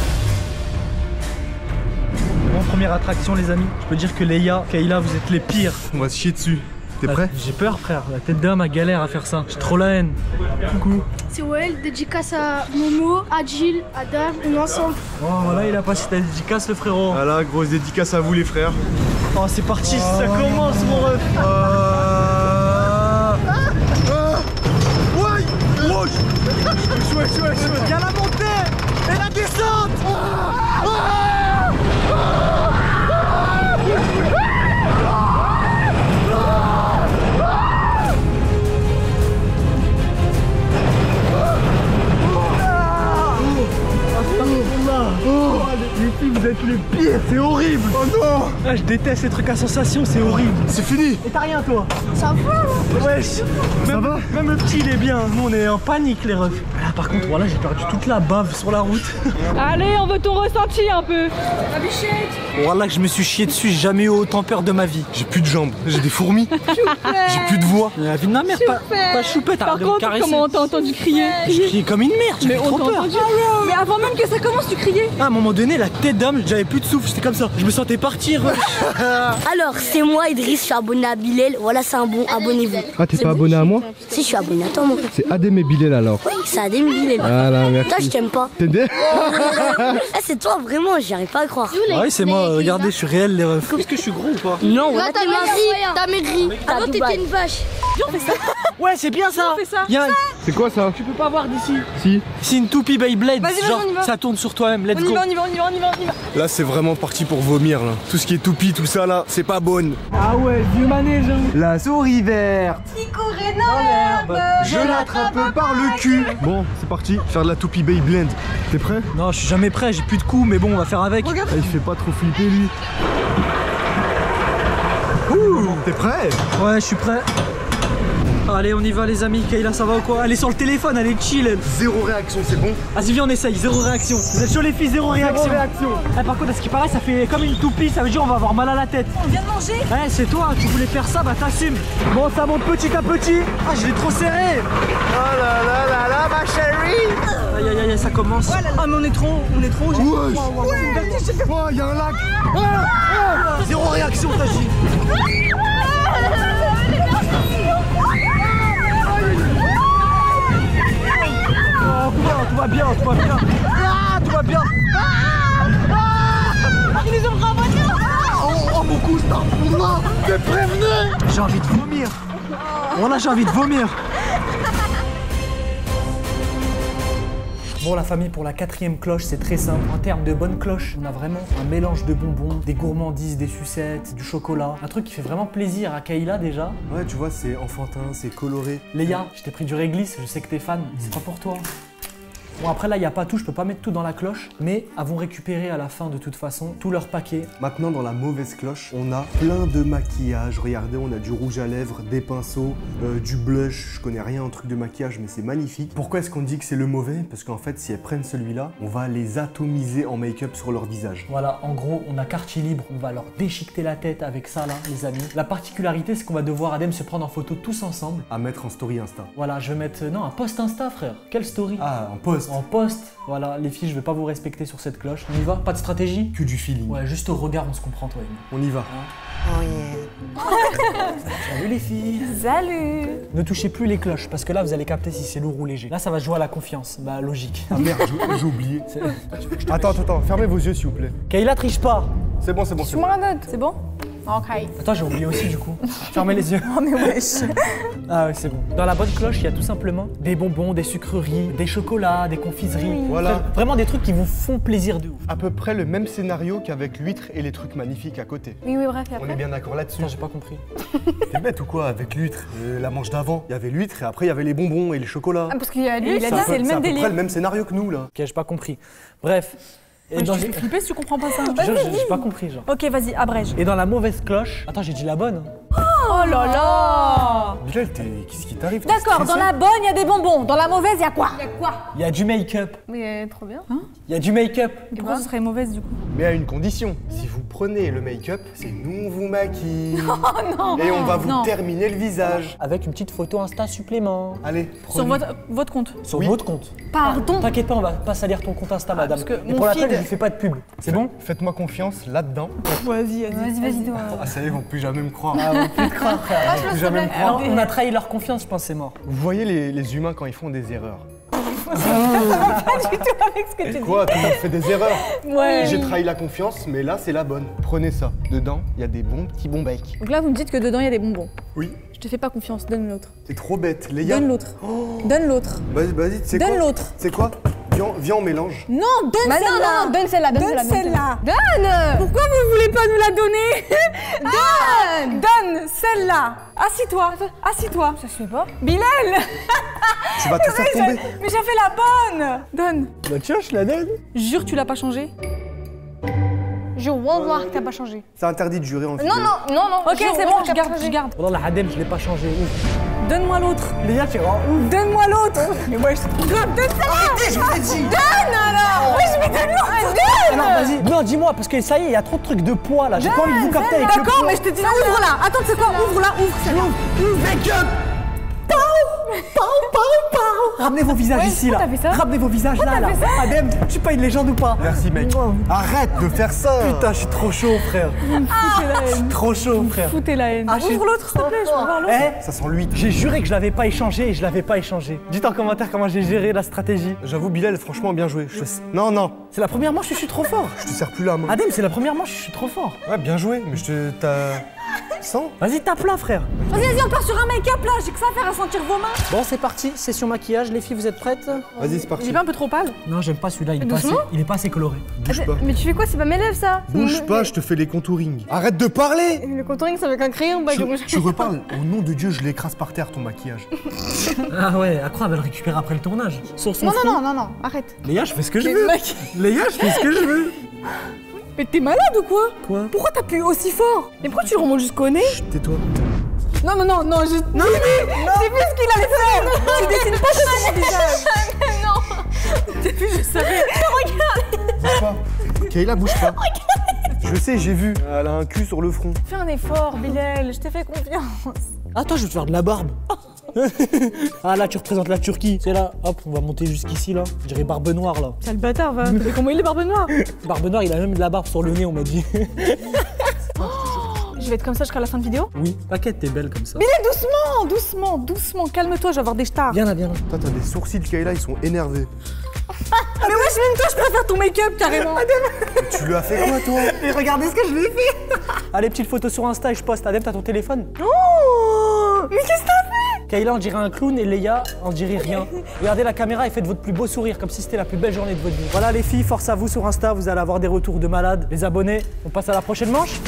Bon, première attraction, les amis. Je peux dire que Leia, Kayla, vous êtes les pires. On va se chier dessus. T'es prêt? J'ai peur, frère. La tête d'homme a galère à faire ça. J'ai trop la haine. Coucou. C'est Well, dédicace à Momo, à Jill, à Dame, on est ensemble. Oh, voilà, il a passé ta dédicace, le frérot. Voilà, grosse dédicace à vous les frères. Oh, c'est parti, ça commence, mon ref. Ouais! Rouge! Chouette, chouette, chouette! Il y a la montée et la descente. Les filles, vous êtes les pires, c'est horrible. Oh non! Ah, je déteste ces trucs à sensation, c'est horrible. C'est fini! Et t'as rien, toi? Ça va là? Wesh. Ça Même, va? même le petit, il est bien. Nous, on est en panique, les refs. Là, par contre, voilà, j'ai perdu toute la bave sur la route. Allez, on veut ton ressenti un peu. La bichette! Voilà que je me suis chié dessus, j'ai jamais eu autant peur de ma vie. J'ai plus de jambes, j'ai des fourmis. J'ai plus de voix. La vie de ma mère, pas, pas choupette, Par arrête de me contre, caresser. comment on t'a entendu crier? Je criais comme une merde, j'ai Mais on trop t'a peur. entendu. Mais avant même que ça commence, tu criais. À un moment donné, la tête d'homme, j'avais plus de souffle, j'étais comme ça. Je me sentais partir. Alors, c'est moi, Idriss, je suis abonné à Bilal. Voilà, c'est un bon, abonnez-vous. Ah, t'es pas abonné à moi? Si, je suis abonné à toi, moi. C'est Adem et Bilal alors. Oui, c'est Adem Bilal. Voilà, merci. Toi, je t'aime pas. T'aider? Ah, c'est toi, vraiment, j'y arrive pas à croire. Ouais, c'est moi, regardez, je suis réel, les refs. Est-ce que je suis gros ou pas? Non, Là, voilà, t'as t'es maigri, maigri. t'as maigri. Avant, t'étais une vache. Ouais, c'est bien ça. On fait ça. Y a un- C'est quoi ça? Tu peux pas voir d'ici. Si. C'est une toupie Beyblade. Vas-y, vas-y, Genre, on y va. ça tourne sur toi-même, let's On y go. va, on y va, on y va, on y va, on y va. Là, c'est vraiment parti pour vomir là. Tout ce qui est toupie, tout ça là, c'est pas bonne. Ah ouais, vieux manège. Hein. La souris verte. Je l'attrape par le cul. Bon, c'est parti. Faire de la toupie Beyblade. T'es prêt? Non, je suis jamais prêt, j'ai plus de coups, mais bon, on va faire avec. Ah, il fait pas trop flipper lui. Ouh, t'es prêt? Ouais, je suis prêt. Allez, on y va, les amis. Kayla, ça va ou quoi? Elle est sur le téléphone, elle est chill. Elle. Zéro réaction, c'est bon? Vas-y, viens, on essaye. Zéro réaction. Vous êtes chaud, les filles? Zéro réaction. Zéro réaction. Eh, par contre, à ce qui paraît, ça fait comme une toupie. Ça veut dire on va avoir mal à la tête. On vient de manger. Eh, c'est toi, tu voulais faire ça, bah t'assumes. Bon, ça monte petit à petit. Ah, je l'ai trop serré. Oh là là là là, ma chérie. Aïe, aïe, aïe, ça commence. Ah, mais on est trop, on est trop. j'ai- Ouais. Wow, wow, wow. Oh, y'a un lac. Zéro réaction, t'as dit. Oh, tout va bien, tout va bien. Ah, tout va bien. Ils nous ont pris en voiture. Oh, oh mon cou, Starfullah. T'es prévenu. J'ai envie de vomir. Voilà, j'ai envie de vomir. Bon, la famille, pour la quatrième cloche, c'est très simple. En termes de bonne cloche, on a vraiment un mélange de bonbons, des gourmandises, des sucettes, du chocolat. Un truc qui fait vraiment plaisir à Kayla déjà. Ouais, tu vois, c'est enfantin, c'est coloré. Léa, je t'ai pris du réglisse, je sais que t'es fan. C'est pas pour toi. Bon après là il n'y a pas tout, je peux pas mettre tout dans la cloche, mais elles vont récupérer à la fin de toute façon tout leur paquet. Maintenant dans la mauvaise cloche, on a plein de maquillage. Regardez, on a du rouge à lèvres, des pinceaux, euh, du blush. Je connais rien en truc de maquillage, mais c'est magnifique. Pourquoi est-ce qu'on dit que c'est le mauvais? Parce qu'en fait, si elles prennent celui-là, on va les atomiser en make-up sur leur visage. Voilà, en gros, on a quartier libre, on va leur déchiqueter la tête avec ça là, les amis. La particularité, c'est qu'on va devoir Adem se prendre en photo tous ensemble. À mettre en story Insta. Voilà, je vais mettre, non, un post Insta, frère. Quelle story? Ah, en post. En post. Voilà, les filles, je vais pas vous respecter sur cette cloche. On y va? Pas de stratégie? Que du feeling. Ouais, juste au regard, on se comprend, toi et moi. On y va. Oh yeah. Salut les filles. Salut. Ne touchez plus les cloches parce que là vous allez capter si c'est lourd ou léger. Là ça va jouer à la confiance, bah logique. Ah merde, j'ai oublié. Attends, attends, attends, fermez vos yeux s'il vous plaît. Kayla triche pas. C'est bon, c'est bon, c'est bon. Suis-moi la note, c'est bon? Ok. Attends, j'ai oublié aussi du coup. Fermez les yeux. Oh mais wesh. Ah ouais, c'est bon. Dans la bonne cloche, il y a tout simplement des bonbons, des sucreries, des chocolats, des confiseries. Voilà. Vra- Vraiment des trucs qui vous font plaisir de ouf. À peu près le même scénario qu'avec l'huître et les trucs magnifiques à côté. Oui, oui, bref, et On après? est bien d'accord là-dessus. Putain, j'ai pas compris. T'es bête ou quoi avec l'huître? Euh, La manche d'avant, il y avait l'huître et après il y avait les bonbons et les chocolats. Ah, parce qu'il y a lui, il a C'est dit à peu- c'est le c'est à même peu délire. près le même scénario que nous là. Ok, j'ai pas compris. Bref. Et Ouais, dans... je te fais flipper si tu comprends pas ça. Je te jure, j'ai j'ai pas compris genre. Ok, vas-y, abrège. Et dans la mauvaise cloche. Attends, j'ai dit la bonne. Oh là là. Bilal, t'es- qu'est-ce qui t'arrive? T'es D'accord, dans stressé la bonne, il y a des bonbons. Dans la mauvaise, il y a quoi? Il y a quoi? Il y a du make-up. Mais trop bien. Il y a du make-up. Et pourquoi ce serait mauvaise du coup? Mais à une condition, si vous prenez le make-up, c'est nous on vous maquille. non. Et on va vous Non. terminer le visage. Avec une petite photo Insta supplément. Allez, Sur votre, votre compte. Sur Oui. votre compte. Pardon. T'inquiète pas, on va pas salir ton compte Insta, madame. parce que Et mon pour la feed- peine, je lui fais pas de pub. C'est bon? faites-moi confiance là-dedans. Vas-y, vas-y, vas-y, toi. Ah ça y est, ils vont plus jamais me croire. Ah, on peut te croire, frère. Ils vont plus jamais me croire. Alors, on a trahi leur confiance, je pense, c'est mort. Vous voyez les, les humains quand ils font des erreurs. Pas du tout avec ce que tu dis. Quoi? Tout le monde fait des erreurs. Ouais. J'ai trahi la confiance, mais là c'est la bonne. Prenez ça. Dedans, il y a des bons petits bons becs. Donc là, vous me dites que dedans, il y a des bonbons. Oui. Je te fais pas confiance, donne l'autre. T'es trop bête, Léa. Donne l'autre. Donne l'autre. Vas-y, vas-y, c'est quoi? Donne l'autre. C'est quoi? Viens, viens, on mélange. Non, donne celle-là. Non, non, non, donne celle-là. Donne, Donne celle-là. celle-là. Donne. Pourquoi vous voulez pas nous la donner? Donne. Donne celle-là. Assis-toi. Assis-toi. Ça se fait pas. Bilal. Tu vas te faire tomber. Mais j'ai fait la bonne. Donne. Bah tiens, je la donne. Jure, tu l'as pas changé. Je Wallah que t'as pas changé. C'est interdit de jurer en vidéo. Non, non, non, non. Ok, c'est bon, je garde, je garde. Oh la Hadem, je l'ai pas changé. Ouf. Donne-moi l'autre. Léa, tu rends ouf. Donne-moi l'autre. Mais moi, je grave, donne celle-là. Je l'ai dit. Donne alors. Oui, je vais donner l'autre. Donne. Alors vas-y. Non, dis-moi, parce que ça y est, il y a trop de trucs de poids là. J'ai pas envie de vous capter avec le D'accord, poids. mais je te dis, ouvre-la. Attends, c'est quoi? Ouvre-la, ouvre celle-là. Make-up. Ramenez vos visages Ouais, ici là. pourquoi t'as fait ça Ramenez vos visages là là. Adem, je suis pas une légende ou pas? Merci mec. Arrête de faire ça. Putain, je suis trop chaud, frère. Foutez la haine. Trop chaud, frère. Foutez la haine. Ah, je suis Ouvre l'autre, s'il te plaît, je peux voir l'autre. Eh, Ça sent l'huître. j'ai juré que je l'avais pas échangé et je l'avais pas échangé. Dites en commentaire comment j'ai géré la stratégie. J'avoue Bilal, franchement bien joué. Je te- Non, non, C'est la première manche, je suis trop fort. je te sers plus la main. Adem, c'est la première manche, je suis trop fort. Ouais, bien joué, mais je te... T'as... Sans? Vas-y, tape là, frère. Vas-y, vas-y, on part sur un make-up là. J'ai que ça à faire à sentir vos mains. Bon, c'est parti, session maquillage. Les filles, vous êtes prêtes? Vas-y, c'est Il est parti. pas un peu trop pâle? Non, j'aime pas celui-là, il, est pas assez- Doucement il est pas assez coloré. Bouge pas. Mais tu fais quoi? C'est pas mes lèvres ça. Bouge pas, je te fais les contouring. Arrête de parler. Le contouring, c'est avec un crayon, bah Tu, du rouge. tu reparles. Au nom de Dieu, je l'écrase par terre ton maquillage. Ah ouais, à quoi elle va le récupérer après le tournage? Sur son Non, front. non, non, non, non, arrête. Léa, je fais ce que je veux. Léa, je fais ce que je veux. Mais t'es malade ou quoi? Quoi? Pourquoi t'appuies aussi fort? Mais pourquoi tu le remontes jusqu'au nez? Tais-toi. Non, non, non, non, je. Non, j'ai vu ce qu'il allait faire! Tu dessines pas sur mon visage! Non! T'as vu, je savais! Bouge pas. Kayla, bouge pas. Je sais, j'ai vu. Elle a un cul sur le front. Fais un effort, Bilal, je t'ai fait confiance. Attends, je vais te faire de la barbe. Ah là, tu représentes la Turquie. C'est là, hop, on va monter jusqu'ici là. Je dirais barbe noire là. Sale bâtard, va! Mais comment il est barbe noire? Barbe noire, il a même de la barbe sur le nez, on m'a dit. Je vais être comme ça jusqu'à la fin de vidéo? Oui, t'inquiète, t'es belle comme ça. Bilal, doucement, doucement, doucement, calme-toi, je vais avoir des stars. Viens là, viens là. Toi, t'as des sourcils, Kayla, ils sont énervés. Mais wesh, même toi, je préfère ton make-up carrément! Tu lui as fait quoi, toi? Et regardez ce que je lui ai fait. Allez, petite photo sur Insta et je poste. Adem, t'as ton téléphone? Oh! Mais qu'est-ce que t'as fait? Kayla, on dirait un clown et Léa, on dirait rien. Regardez la caméra et faites votre plus beau sourire, comme si c'était la plus belle journée de votre vie. Voilà les filles, force à vous sur Insta, vous allez avoir des retours de malades. Les abonnés, on passe à la prochaine manche.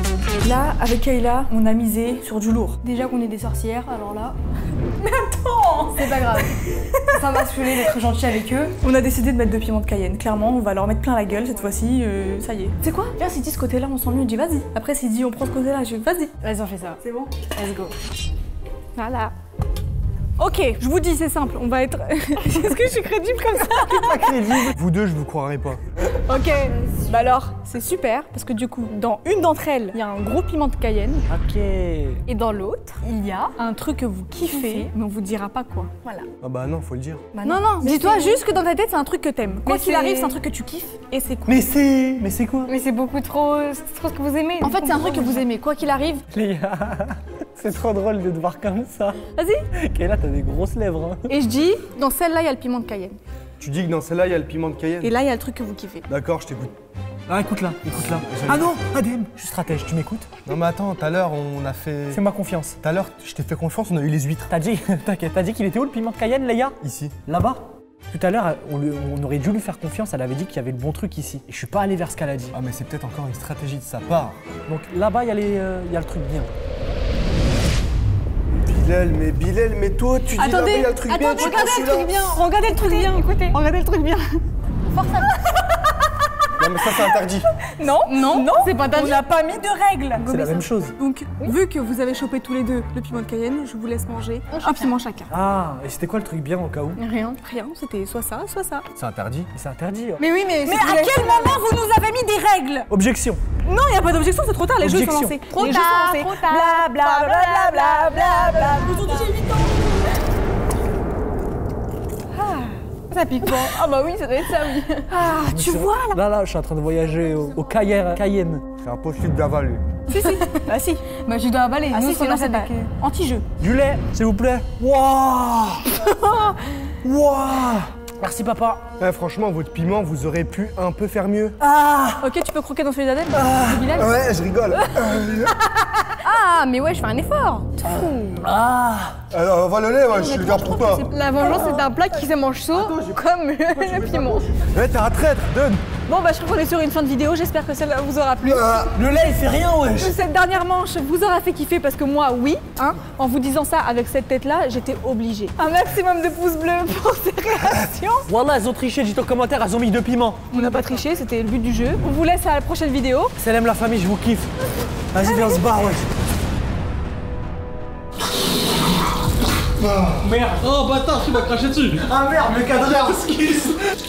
Là, avec Kayla, on a misé sur du lourd. Déjà qu'on est des sorcières, alors là... Mais attends! Non, c'est pas grave. Ça m'a saoulé d'être gentil avec eux. On a décidé de mettre deux piments de Cayenne. Clairement, on va leur mettre plein la gueule cette fois-ci. Euh, ça y est. C'est quoi? Viens, s'il dit ce côté-là, on sent mieux. On dit vas-y. Après, s'il dit on prend ce côté-là, je dis vas-y. Vas-y, on fait ça. C'est bon? Let's go. Voilà. Ok, je vous dis, c'est simple. On va être. Est-ce que je suis crédible comme ça? Pas crédible. Vous deux, je vous croirais pas. Ok. Bah alors, c'est super parce que du coup, dans une d'entre elles, il y a un gros piment de Cayenne. Ok. Et dans l'autre, il y a un truc que vous kiffez, mais on vous dira pas quoi. Voilà. Ah bah non, faut le dire. Bah non, non, dis-toi juste que dans ta tête, c'est un truc que t'aimes. Quoi Mais qu'il c'est- arrive, c'est un truc que tu kiffes et c'est cool. Mais c'est. Mais c'est quoi? Mais c'est beaucoup trop. C'est trop ce que vous aimez. En fait, c'est un truc que vous aimez. Quoi qu'il arrive, Les gars, c'est trop drôle de te voir comme ça. vas-y. Kayla, t'as des grosses lèvres. Hein. Et je dis, dans celle-là, il y a le piment de Cayenne. Tu dis que dans celle-là, il y a le piment de Cayenne. Et là, il y a le truc que vous kiffez. D'accord, je t'écoute. Ah, écoute-là, écoute-là. Ah non, A D M, je suis stratège, tu m'écoutes? Non mais attends, tout à l'heure, on a fait... Fais-moi confiance. Tout à l'heure, je t'ai fait confiance, on a eu les huîtres. T'as dit, t'inquiète, t'as dit qu'il était où le piment de Cayenne, Léa? Ici. Là-bas? Tout à l'heure, on, lui- on aurait dû lui faire confiance, elle avait dit qu'il y avait le bon truc ici. Et je suis pas allé vers ce qu'elle a dit. Ah mais c'est peut-être encore une stratégie de sa part. Donc là-bas, il y, a les, euh, il y a le truc bien. Bilal, mais Bilal, mais toi, tu dis là-bas, il y a le truc bien, tu prends celui-là. bien. Regardez le truc bien. Écoutez. Regardez le truc bien. Non mais ça, c'est interdit. Non, non, non, c'est pas interdit. On n'a pas mis de règles. C'est la même chose. Donc, vu que vous avez chopé tous les deux le piment de Cayenne, je vous laisse manger un piment chacun. Ah, et c'était quoi le truc bien au cas où? Rien, rien, c'était soit ça, soit ça. C'est interdit. C'est interdit. hein. Mais oui, mais. Mais à quel moment vous nous avez mis des règles? Objection. Non, il n'y a pas d'objection, c'est trop tard, les jeux sont Objection. lancés. Trop les tard, jeux sont trop lancés. tard. Bla bla bla bla bla bla bla. Aujourd'hui, j'ai huit ans. Ça pique pas. Ah bah oui, ça doit être ça, oui. Ah, tu c'est- vois là? Là, là, je suis en train de voyager au, au Cayenne. Cayenne. C'est impossible d'avaler. Si, si. Bah si. Bah je dois avaler. Ah Nous, si, sinon, sinon c'est c'est pas. pas. Anti-jeu. Du lait, s'il vous plaît. Waouh. Waouh. Merci, papa. Eh, franchement, votre piment, vous aurez pu un peu faire mieux. Ah. Ok, tu peux croquer dans celui d'Adèle? De Bilal? Ouais, je rigole. Ah, mais ouais, je fais un effort. Ah. Alors, va le lait, ouais, je regarde pour toi. La vengeance, c'est un plat qui se mange chaud, comme le piment. Eh, t'es un traître, donne. Bon, bah je crois qu'on est sur une fin de vidéo. J'espère que celle-là vous aura plu. Le lait, il fait rien, wesh. Cette dernière manche vous aura fait kiffer parce que moi, oui, hein, en vous disant ça avec cette tête-là, j'étais obligée. Un maximum de pouces bleus pour ces réactions. Voilà, elles ont triché, dites en commentaire, elles ont mis deux piments. On n'a pas triché, c'était le but du jeu. On vous laisse à la prochaine vidéo. Salam la famille, je vous kiffe. Vas-y, viens, on se barre, wesh. Merde. Oh bâtard, tu m'as craché dessus. Ah merde, le cadreur, excuse.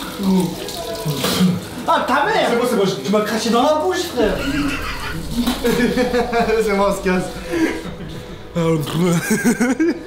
Ah ta mère. C'est bon, c'est bon, je- Tu m'as craché dans la bouche, frère. C'est bon, on se casse.